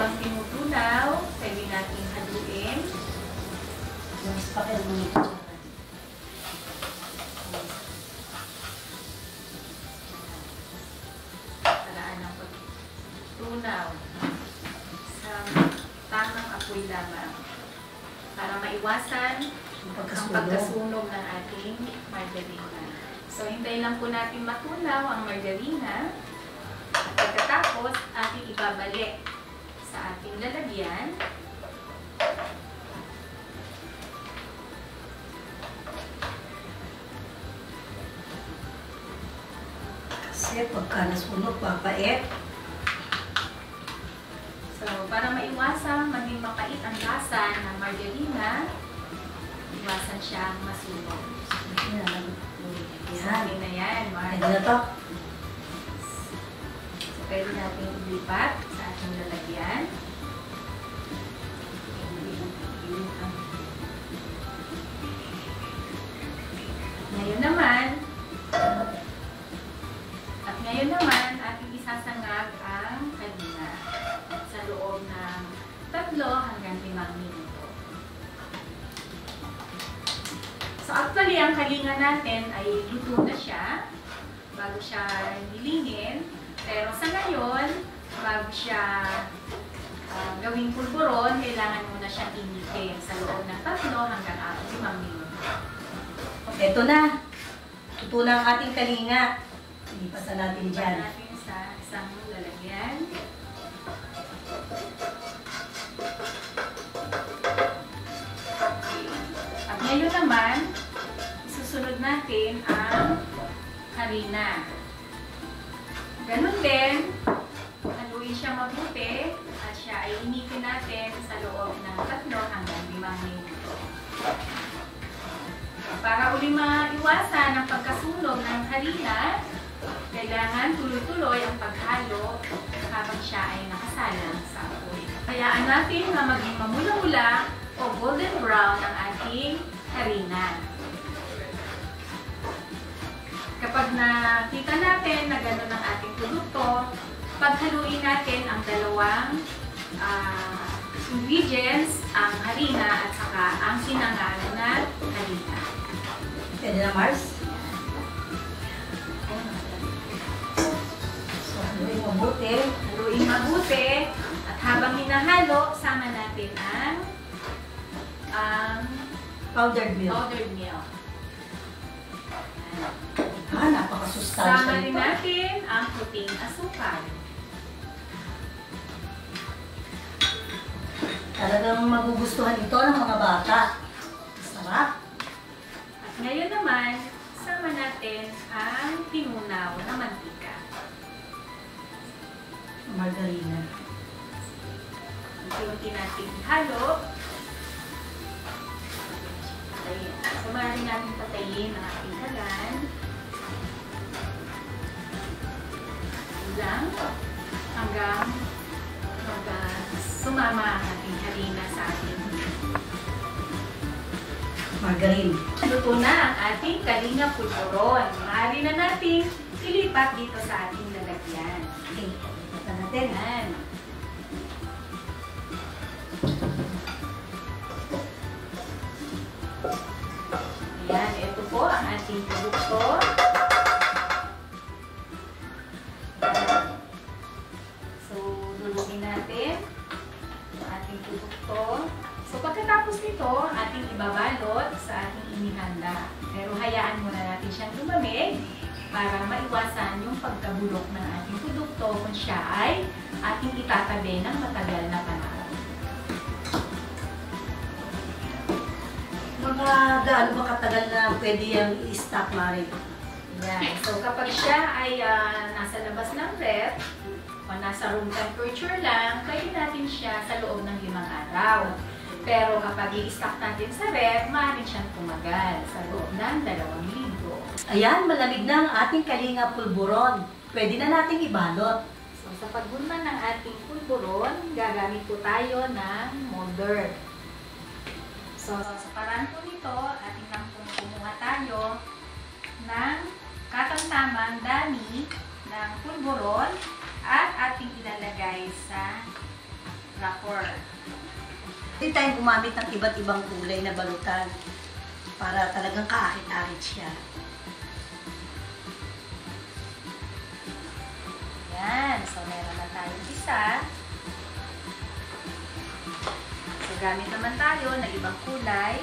Habang tinutunaw, pwede natin haluin. Mas pakil mo nito. Paraan ng pagtunaw sa tamang apoy lamang para maiwasan ang pagkasunog ng ating margarina. So, hintayin lang po natin matunaw ang margarina. At pagkatapos, ating ibabalik sa ating lalagyan. Kasi pagka nasunog, papait. So, para maiwasan maging mapait ang lasa ng margarina, iwasan siyang masunog. Yan. Sabi na yan, Pwede na to. So, pwede natin ilipat sa ating lalagyan. Ngayon naman, ating isasangag ang harina sa loob ng 3 hanggang 5 minuto. So actually, ang kalinga natin ay luto na siya bago siya hilingin. Pero sa ngayon, bago siya gawing pulburon, kailangan muna siyang initin sa loob ng 3 hanggang 5 minuto. Ito na. Luto na ang ating kalinga. Ilipasan natin dyan. Ilipat natin sa isang lalagyan. At ngayon naman, isusunod natin ang harina. Ganun din, haluin siya mabuti at siya ay initin natin sa loob ng 3 hanggang 5 minuto. Para uli maiwasan ang pagkasunog ng harina, kailangan tuloy-tuloy ang paghalo habang siya ay nakasalang sa apoy. Hayaan natin na maging mamula-mula o golden brown ang ating harina. Kapag nakita natin na gano'n ang ating produkto, paghaluin natin ang dalawang ingredients, ang harina at saka ang sinangag na harina. Pwede na, Mars? So, haluin mabuti. Haluin mabuti at habang hinahalo, sama natin ang Powdered milk. powdered milk. Napakasustansya Sama rin ito. natin ang puting asukal. Talagang magugustuhan ito ng mga bata. Sarap. At ngayon naman, sama natin ang tinunaw na mantika. Margarina. Unti-unti natin halo. Patayin. So, maaaring natin patayin ang ating kalan. Lang hanggang sumama ang ating harina sa ating Margarine. luto na ang ating kalinga pulburon. Maaari na natin ilipat dito sa ating lalagyan. Okay. Ito natin. Yan. Ayan, ito po ang ating produkto. So, luluin natin ang ating produkto. So, pagkatapos nito, ating ibabalot sa ating inihanda. Pero hayaan muna natin siyang lumamig para maiwasan yung pagkabulok ng ating produkto kung siya ay ating itatabi ng matagal na panahon. Mga gaano ba katagal na pwede yung i-stock, Mari? Yan. So, kapag siya ay nasa labas ng ref, o nasa room temperature lang, pwede natin siya sa loob ng 5 araw. Pero kapag i-stock natin sa ref, maaaring siyang tumagal sa loob ng 2 linggo. Ayan, malamig na ang ating kalinga pulburon. Pwede na nating ibalot. So, sa paggulman ng ating pulburon, gagamit po tayo ng molder. So, sa paraan po nito, ating lang pong kumuha tayo ng katamtamang dami ng pulburon at ating ilalagay sa wrapper. Pwede tayong gumamit ng iba't ibang kulay na balutan para talagang kaakit-akit siya. Yan. So, meron na tayong isa. So, gamit naman tayo ng ibang kulay.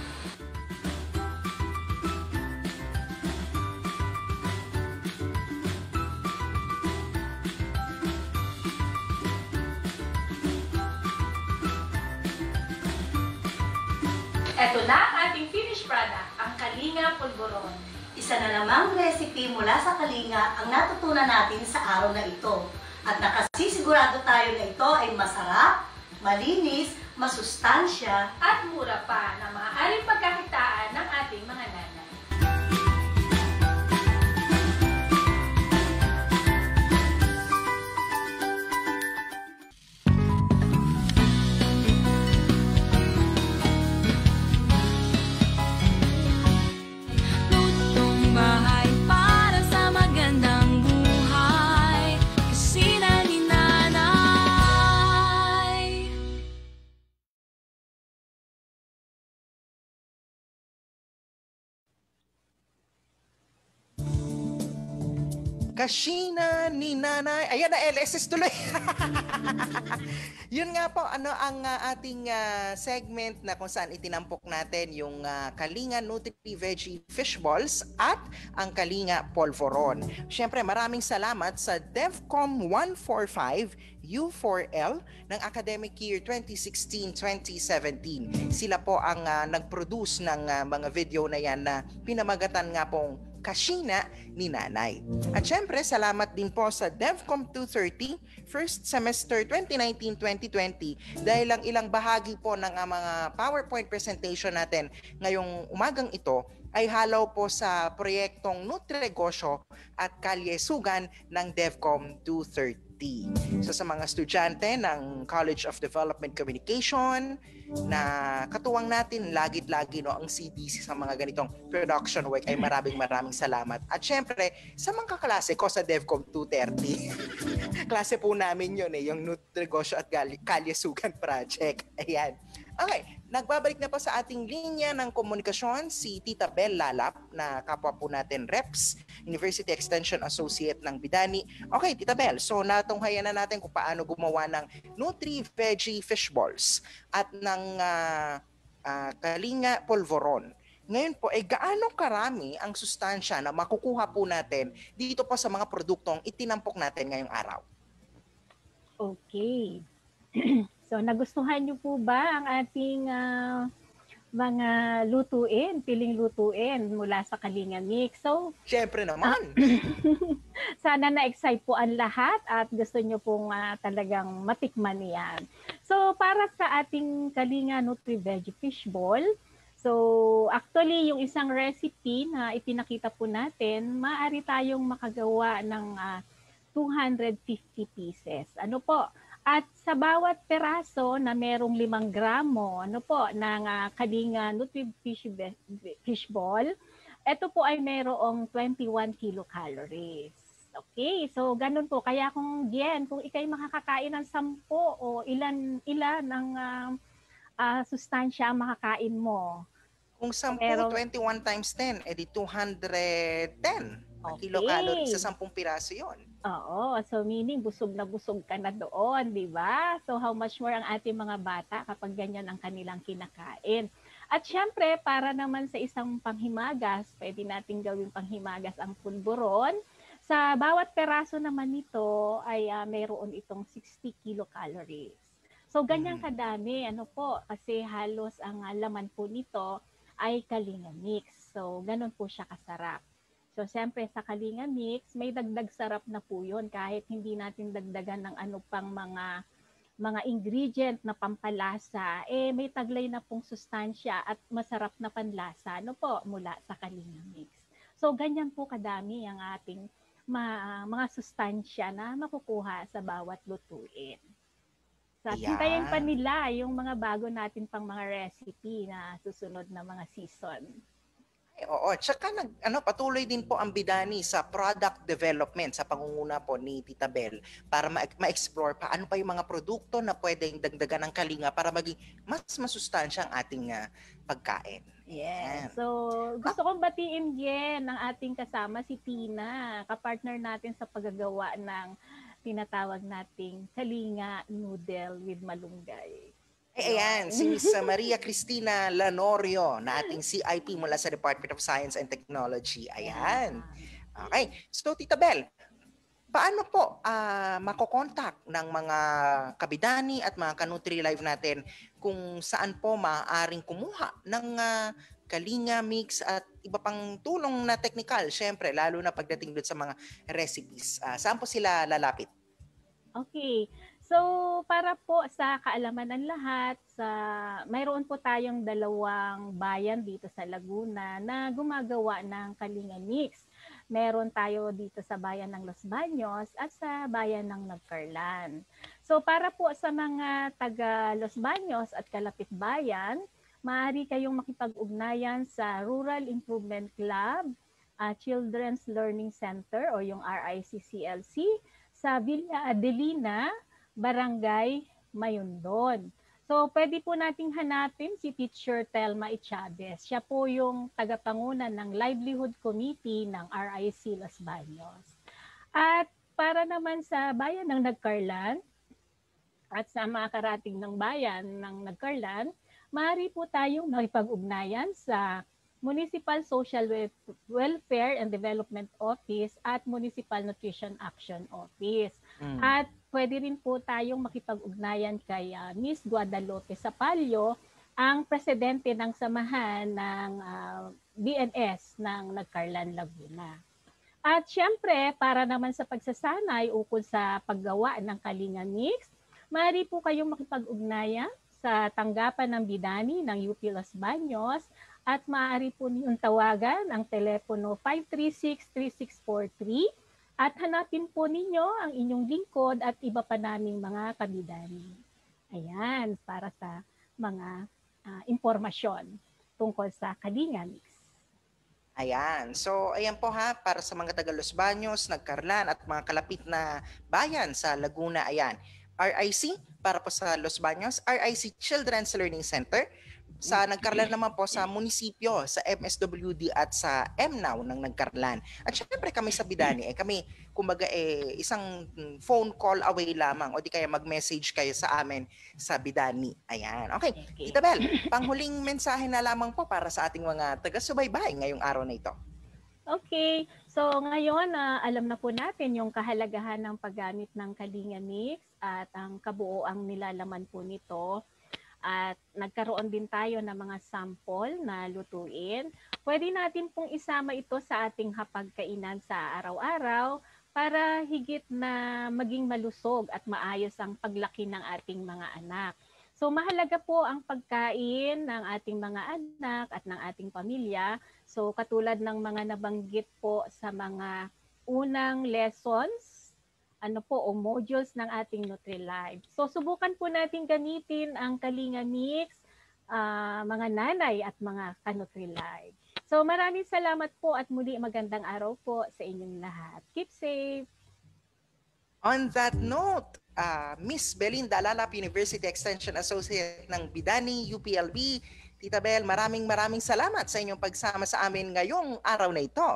Ito na ang ating finished product, ang Kalinga Polvoron. Isa na namang recipe mula sa Kalinga ang natutunan natin sa araw na ito. At nakasisigurado tayo na ito ay masarap, malinis, masustansya, At mura pa na maaaring pagkakitaan ng ating mga nanay. Lutong bahay para sa magandang buhay. Kusina ni Nanay. Kashina ni Nanay. Ayan na, LSS tuloy. Yun nga po, ano ang ating segment na kung saan itinampok natin yung Kalinga Nutri Veggie Fish Balls at ang Kalinga Polvoron. Siyempre, maraming salamat sa DevCom 145 U4L ng academic year 2016-2017. Sila po ang nag-produce ng mga video na yan na pinamagatan nga pong Kashina ni Nanay. At syempre, salamat din po sa DevCom 230 first semester 2019-2020 dahil lang ilang bahagi po ng mga PowerPoint presentation natin ngayong umagang ito ay halaw po sa proyektong Nutregosyo at Kalyesugan ng DevCom 230. So sa mga estudyante ng College of Development Communication na katuwang natin lagi-lagi no ang CDC sa mga ganitong production work ay maraming salamat. At syempre sa mga kaklase ko sa DevCom 230 klase po namin yun yung Nutregosyo at Kalyesugan project. Ayan. Okay, nagbabalik na po sa ating linya ng komunikasyon si Tita Bel Lalap na kapwa po natin Reps, University Extension Associate ng Bidani. Okay, Tita Bel, so natunghayan na natin kung paano gumawa ng Nutri Veggie Fish Balls at ng Kalinga Polvoron. Ngayon po, gaano karami ang sustansya na makukuha po natin dito po sa mga produktong itinampok natin ngayong araw? Okay. So, nagustuhan niyo po ba ang ating mga lutuin, piling lutuin mula sa Kalinga Mix? So, Siyempre naman. sana na-excite po ang lahat at gusto niyo pong talagang matikman yan. So, para sa ating Kalinga Nutri Veggie Fish Ball, so actually yung isang recipe na ipinakita po natin, maaari tayong makagawa ng 250 pieces. Ano po? At sa bawat peraso na merong 5 gramo ng Kalinga Nutri Fish Ball, ito po ay merong 21 kilocalories. Okay, so ganun po. Kaya kung ikay makakakain ng 10 o ilan ang sustansya ang makakain mo. Kung 10, 21 times 10, edi 210 kilocalories sa 10 piraso yon. Oo, so meaning busog na busog ka na doon, di ba? So how much more ang ating mga bata kapag ganyan ang kanilang kinakain. At syempre, para naman sa isang panghimagas, pwede natin gawing panghimagas ang pulburon. Sa bawat peraso naman nito ay mayroon itong 60 kilocalories. So ganyan kadami, kasi halos ang laman po nito ay Kalinga Mix. So ganun po siya kasarap. So, siyempre sa Kalinga Mix, may dagdag sarap na po yun kahit hindi natin dagdagan ng pang mga ingredient na pampalasa, may taglay na pong sustansya at masarap na panlasa mula sa Kalinga Mix. So, ganyan po kadami ang ating mga sustansya na makukuha sa bawat lutuin. So, hintayin pa nila yung mga bago natin pang mga recipe na susunod na mga season. Oo. Tsaka patuloy din po ang Bidani sa product development sa pangunguna po ni Tita Bel para ma-explore pa ano pa yung mga produkto na pwedeng dagdagan ng kalinga para maging mas masustansya ang ating pagkain. Yes. So, gusto kong batiin din ng ating kasama si Tina, kapartner natin sa paggagawa ng tinatawag nating kalinga noodle with malunggay. Ayan, si Miss Maria Cristina Lanorio na ating CIP mula sa Department of Science and Technology. Ayan. Okay. So, Tita Bel, paano po makokontak ng mga kabidani at mga ka-Nutri-Live natin kung saan po maaaring kumuha ng kalinga mix at iba pang tulong na technical, syempre, lalo na pagdating doon sa mga recipes. Saan po sila lalapit? Okay. So, para po sa kaalaman ng lahat, mayroon po tayong 2 bayan dito sa Laguna na gumagawa ng kalinga mix. Meron tayo dito sa bayan ng Los Baños at sa bayan ng Nagcarlan. So, para po sa mga taga Los Baños at kalapit bayan, maaari kayong makipag-ugnayan sa Rural Improvement Club, Children's Learning Center o yung RICCLC sa Villa Adelina, Barangay Mayundon. So, pwede po nating hanapin si Teacher Telma Ichabes. Siya po yung tagapangunan ng Livelihood Committee ng RIC Los Baños. At para naman sa bayan ng Nagcarlan at sa mga karating ng bayan ng Nagcarlan, maaari po tayong makipag-ugnayan sa Municipal Social Welfare and Development Office at Municipal Nutrition Action Office. At pwede rin po tayong makipag-ugnayan kay Miss Guadalupe Sapalyo, ang presidente ng samahan ng BNS ng Nagcarlan, Laguna. At syempre, para naman sa pagsasanay ukol sa paggawa ng kalinga mix, maaari po kayong makipag-ugnayan sa tanggapan ng Bidani ng UP Los Baños at maaari po niyong tawagan ang telepono 536-3643 at hanapin po ninyo ang inyong lingkod at iba pa naming mga kabidani. Ayan, para sa mga impormasyon tungkol sa kalinga mix. Ayan. So, ayan po para sa mga taga Los Baños, Nagcarlan at mga kalapit na bayan sa Laguna. Ayan. RIC para po sa Los Baños, RIC Children's Learning Center. Sa Nagcarlan naman po sa munisipyo, sa MSWD at sa MNOW ng Nagcarlan. At syempre kami sa Bidani, kami kumbaga isang phone call away lamang o di kaya mag-message kayo sa amin sa Bidani. Ayan. Okay. Tita Bel, panghuling mensahe na lamang po para sa ating mga taga-subaybay ngayong araw na ito. Okay. So ngayon, alam na po natin yung kahalagahan ng paggamit ng kalinga mix at ang kabuoang nilalaman po nito. At nagkaroon din tayo ng mga sample na lutuin. Pwede natin pong isama ito sa ating hapagkainan sa araw-araw para higit na maging malusog at maayos ang paglaki ng ating mga anak. So mahalaga po ang pagkain ng ating mga anak at ng ating pamilya. So katulad ng mga nabanggit po sa mga unang lessons, o modules ng ating Nutri-Live. So subukan po natin gamitin ang kalinga mix, mga nanay at mga ka-Nutri-Live. So maraming salamat po at muli magandang araw po sa inyong lahat. Keep safe! On that note, Miss Belinda Alalap, University Extension Associate ng Bidani, UPLB, Tita Bel, maraming salamat sa inyong pagsama sa amin ngayong araw na ito.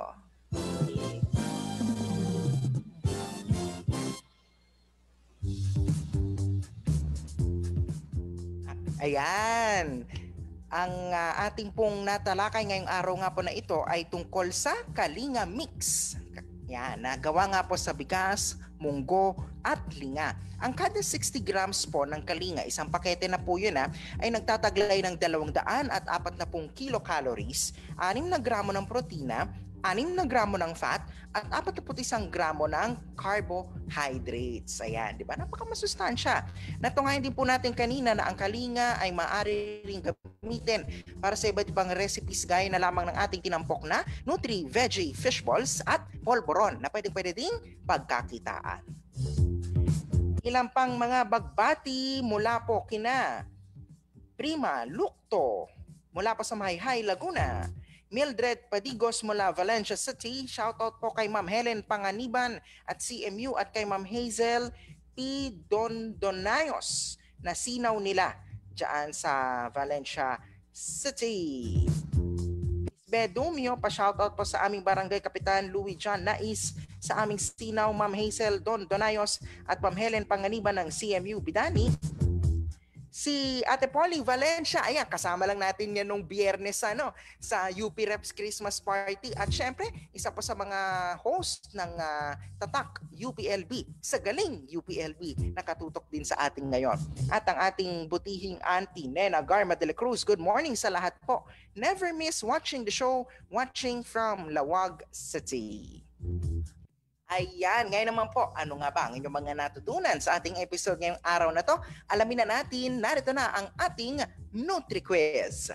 Ayan. Ang ating pong natalakay ngayong araw nga po na ito ay tungkol sa kalinga mix. Yan, nagawa nga po sa bigas, munggo at linga. Ang kada 60 grams po ng kalinga, isang pakete na po yun ay nagtataglay ng 240 kilocalories, 6 na gramo ng protina, 6 na gramo ng fat at 41 gramo ng carbohydrates. Ayan, di ba? Napakamasustansya. Natungayan din po natin kanina na ang kalinga ay maaari ring gamitin para sa iba't ibang recipes gaya na lamang ng ating tinampok na Nutri Veggie Fish Balls at polvoron na pwede ding pagkakitaan. Ilang pang mga bagbati mula po kina Prima Lukto, mula po sa Mahayhay, Laguna, Mildred Padigos mula Valencia City. Shoutout po kay Ma'am Helen Panganiban at CMU at kay Ma'am Hazel P. Dondonayos na sinaw nila dyan sa Valencia City. Bedumio, pa-shoutout po sa aming barangay Kapitan Louis John Nais, sa aming sinaw Ma'am Hazel Donayos at Ma'am Helen Panganiban ng CMU Bidani. Si Ate Polly Valencia, ayan, kasama lang natin yan nung Biyernes sa UP Reps Christmas Party. At syempre, isa po sa mga host ng Tatak UPLB, sa galing UPLB, nakatutok din sa ating ngayon. At ang ating butihing auntie, Nena Garma de la Cruz, good morning sa lahat po. Never miss watching the show, watching from Lawag City. Ayan, ngayon naman po, ano nga ba ang inyong mga natutunan sa ating episode ngayong araw na to? Alamin na natin, narito na ang ating Nutri-Quiz.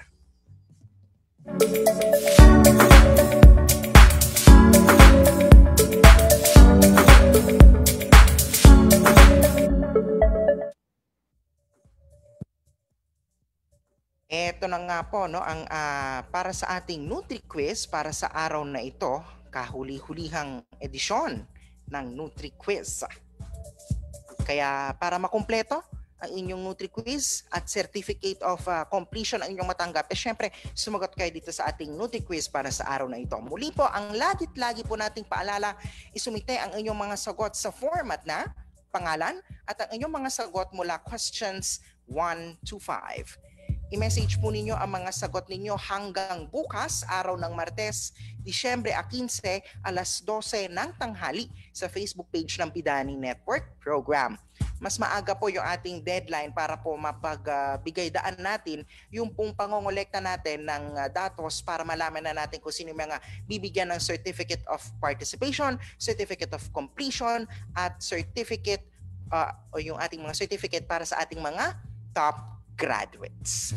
Ito na nga po, ang para sa ating Nutri-Quiz para sa araw na ito, kahuli-hulihang edisyon ng Nutri-Quiz. Kaya para makumpleto ang inyong Nutri-Quiz at certificate of completion ang inyong matanggap, syempre sumagot kayo dito sa ating Nutri-Quiz para sa araw na ito. Muli po, ang lagi po nating paalala, isumite ang inyong mga sagot sa format na pangalan at ang inyong mga sagot mula questions 1 to 5. I-message po ninyo ang mga sagot ninyo hanggang bukas, araw ng Martes, Disyembre 15, alas 12 ng tanghali sa Facebook page ng Bidani Network Program. Mas maaga po yung ating deadline para po mapagbigay daan natin yung pong pangongolekta natin ng datos para malaman na natin kung sino yung mga bibigyan ng Certificate of Participation, Certificate of Completion, at Certificate o yung ating mga certificate para sa ating mga top graduates.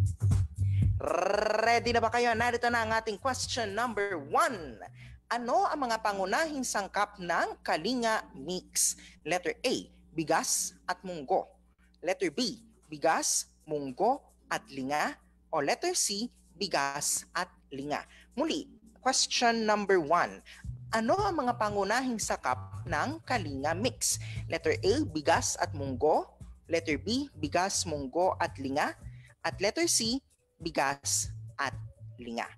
Ready na ba kayo? Narito na ang ating question number 1. Ano ang mga pangunahing sangkap ng Kalinga Mix? Letter A, bigas at munggo. Letter B, bigas, munggo at linga. O letter C, bigas at linga. Muli, question number 1. Ano ang mga pangunahing sangkap ng Kalinga Mix? Letter A, bigas at munggo. Letter B, bigas, munggo at linga. At letter C, bigas at linga.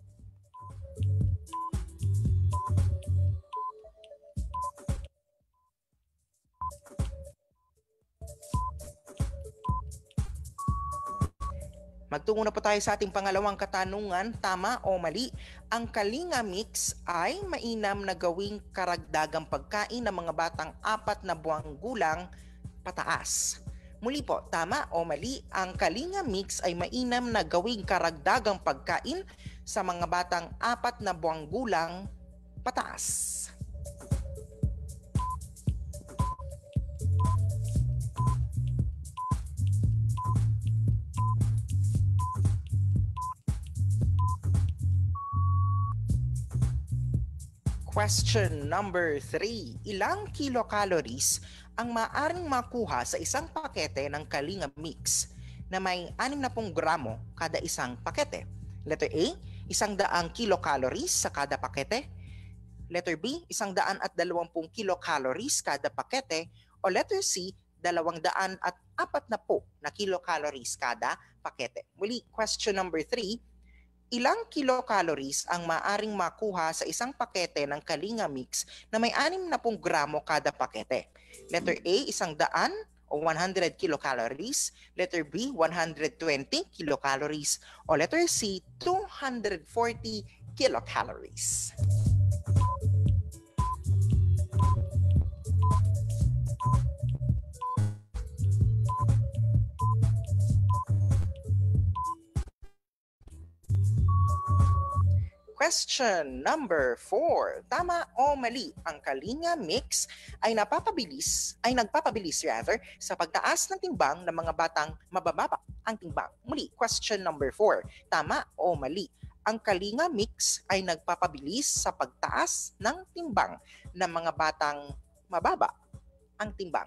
Magtungo na po tayo sa ating pangalawang katanungan, tama o mali. Ang Kalinga Mix ay mainam na gawing karagdagang pagkain ng mga batang 4 na buwang gulang pataas. Muli po, tama o mali, ang Kalinga Mix ay mainam na gawing karagdagang pagkain sa mga batang 4 na buwang gulang pataas. Question number 3. Ilang kilocalories ang maaaring makuha sa isang pakete ng Kalinga Mix na may 60 gramo kada isang pakete? Letter A, 100 kilocalories sa kada pakete. Letter B, 120 kilocalories kada pakete. O letter C, 240 na kilocalories kada pakete. Muli, question number 3. Ilang kilocalories ang maaring makuha sa isang pakete ng Kalinga Mix na may 60 gramo kada pakete? Letter A, 100 o 100 kilocalories. Letter B, 120 kilocalories. O letter C, 240 kilocalories. Question number 4. Tama o mali, ang Kalinga Mix ay nagpapabilis sa pagtaas ng timbang ng mga batang mabababa ang timbang. Muli, question number 4. Tama o mali, ang Kalinga Mix ay nagpapabilis sa pagtaas ng timbang ng mga batang mababa ang timbang.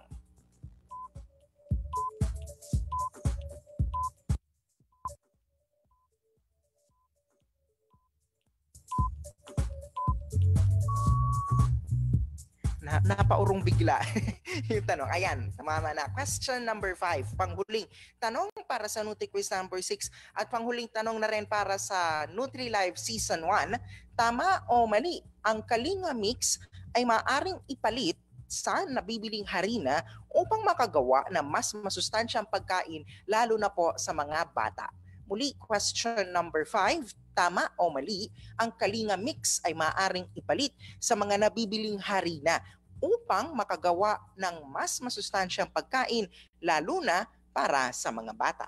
napaurong bigla yung tanong. Ayan, tamama na. Question number 5, panghuling tanong para sa NutriQuiz number 6 at panghuling tanong na rin para sa NutriLive Season 1. Tama o mali, ang Kalinga Mix ay maaaring ipalit sa nabibiling harina upang makagawa ng mas masustansyang pagkain lalo na po sa mga bata. Muli, question number 5, tama o mali, ang Kalinga Mix ay maaaring ipalit sa mga nabibiling harina upang makagawa ng mas masustansyang pagkain lalo na para sa mga bata.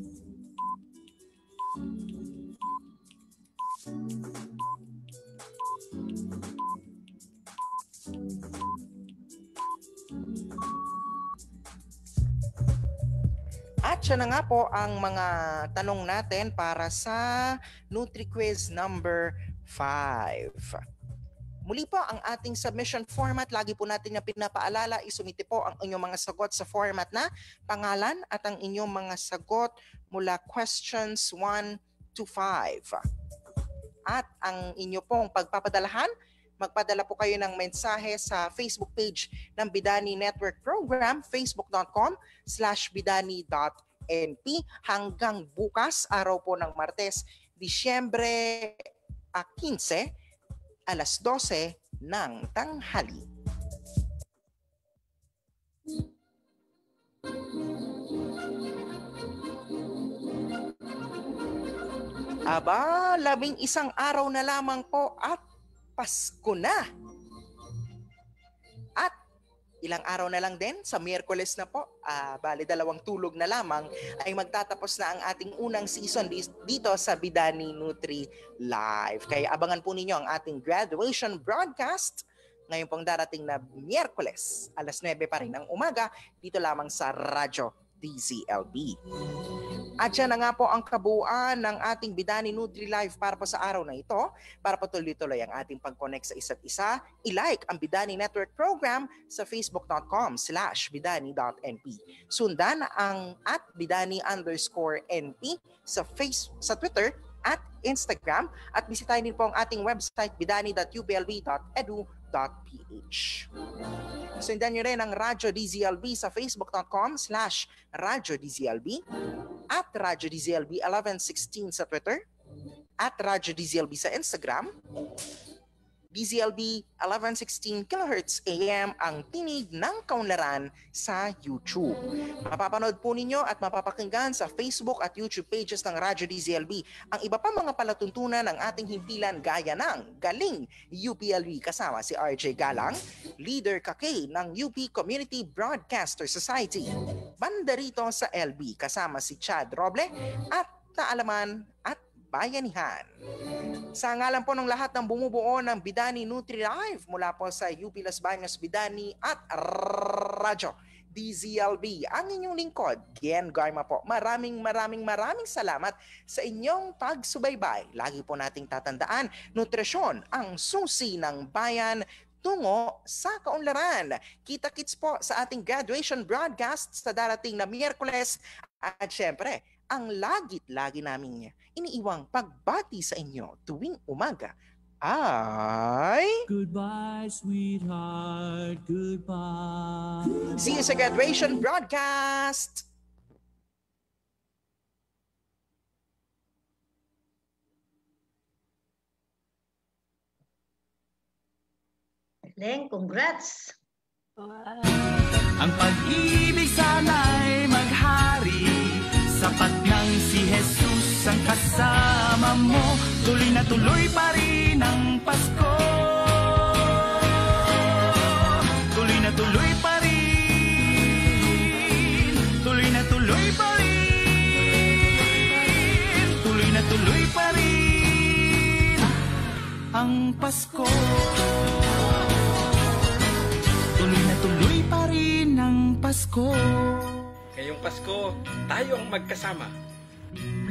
At siya na nga po ang mga tanong natin para sa NutriQuiz number 5. Muli po ang ating submission format. Lagi po natin na pinapaalala, isumite po ang inyong mga sagot sa format na pangalan at ang inyong mga sagot mula questions 1 to 5. At ang inyo pong pagpapadalahan, magpadala po kayo ng mensahe sa Facebook page ng Bidani Network Program, facebook.com/bidani.np hanggang bukas, araw po ng Martes, Disyembre 15, alas 12 ng tanghali. Aba, 11 araw na lamang po at Pasko na. At ilang araw na lang din, sa Miyerkules na po, bali 2 tulog na lamang, ay magtatapos na ang ating unang season dito sa Bidani Nutri Live. Kaya abangan po ninyo ang ating graduation broadcast ngayon pong darating na Miyerkules, alas 9 pa rin ng umaga, dito lamang sa Radyo DZLB. At yan na nga po ang kabuuan ng ating Bidani Nutri Live para po sa araw na ito. Para po tuloy-tuloy ang ating pag-connect sa isa't isa, i-like ang Bidani Network Program sa facebook.com/bidani.np. Sundan ang @bidani_np sa Twitter at Instagram at bisitahin din po ang ating website bidani.ublb.edu.ph. Sundan nyo rin ang Radyo DZLB sa facebook.com/Radyo DZLB at Radyo DZLB 1116 sa Twitter at Radyo DZLB sa Instagram. DZLB 1116 kHz AM ang tinig ng kaunlaran sa YouTube. Mapapanood po ninyo at mapapakinggan sa Facebook at YouTube pages ng Radyo DZLB ang iba pa mga palatuntunan ng ating himpilan gaya ng Galing UPLB kasama si RJ Galang, Leader Kakay ng UP Community Broadcaster Society, Banda rito sa LB kasama si Chad Roble at Kaalaman at Bayanihan. Sa ngalan po ng lahat ng bumubuo ng Bidani Nutri Live mula po sa UP Las Bañas, Bidani at Radyo DZLB, ang inyong lingkod, Gian Garma po. Maraming salamat sa inyong pagsubaybay. Lagi po nating tatandaan, nutrisyon ang susi ng bayan tungo sa kaunlaran. Kita-kits po sa ating graduation broadcast sa darating na Miyerkules at syempre, ang lagi namin iniiwang pagbati sa inyo tuwing umaga ay... Goodbye, sweetheart. Goodbye. See you sa graduation broadcast! Leng, congrats! Ang pag-ibig sana'y maghari, sapat nang si Jesus ang kasama mo, tuloy na tuloy pa rin ang Pasko. Tuloy na tuloy pa rin, tuloy na tuloy pa rin, tuloy na tuloy pa rin ang Pasko. Tuloy na tuloy pa rin ang Pasko. Ngayong Pasko, tayo ang magkasama.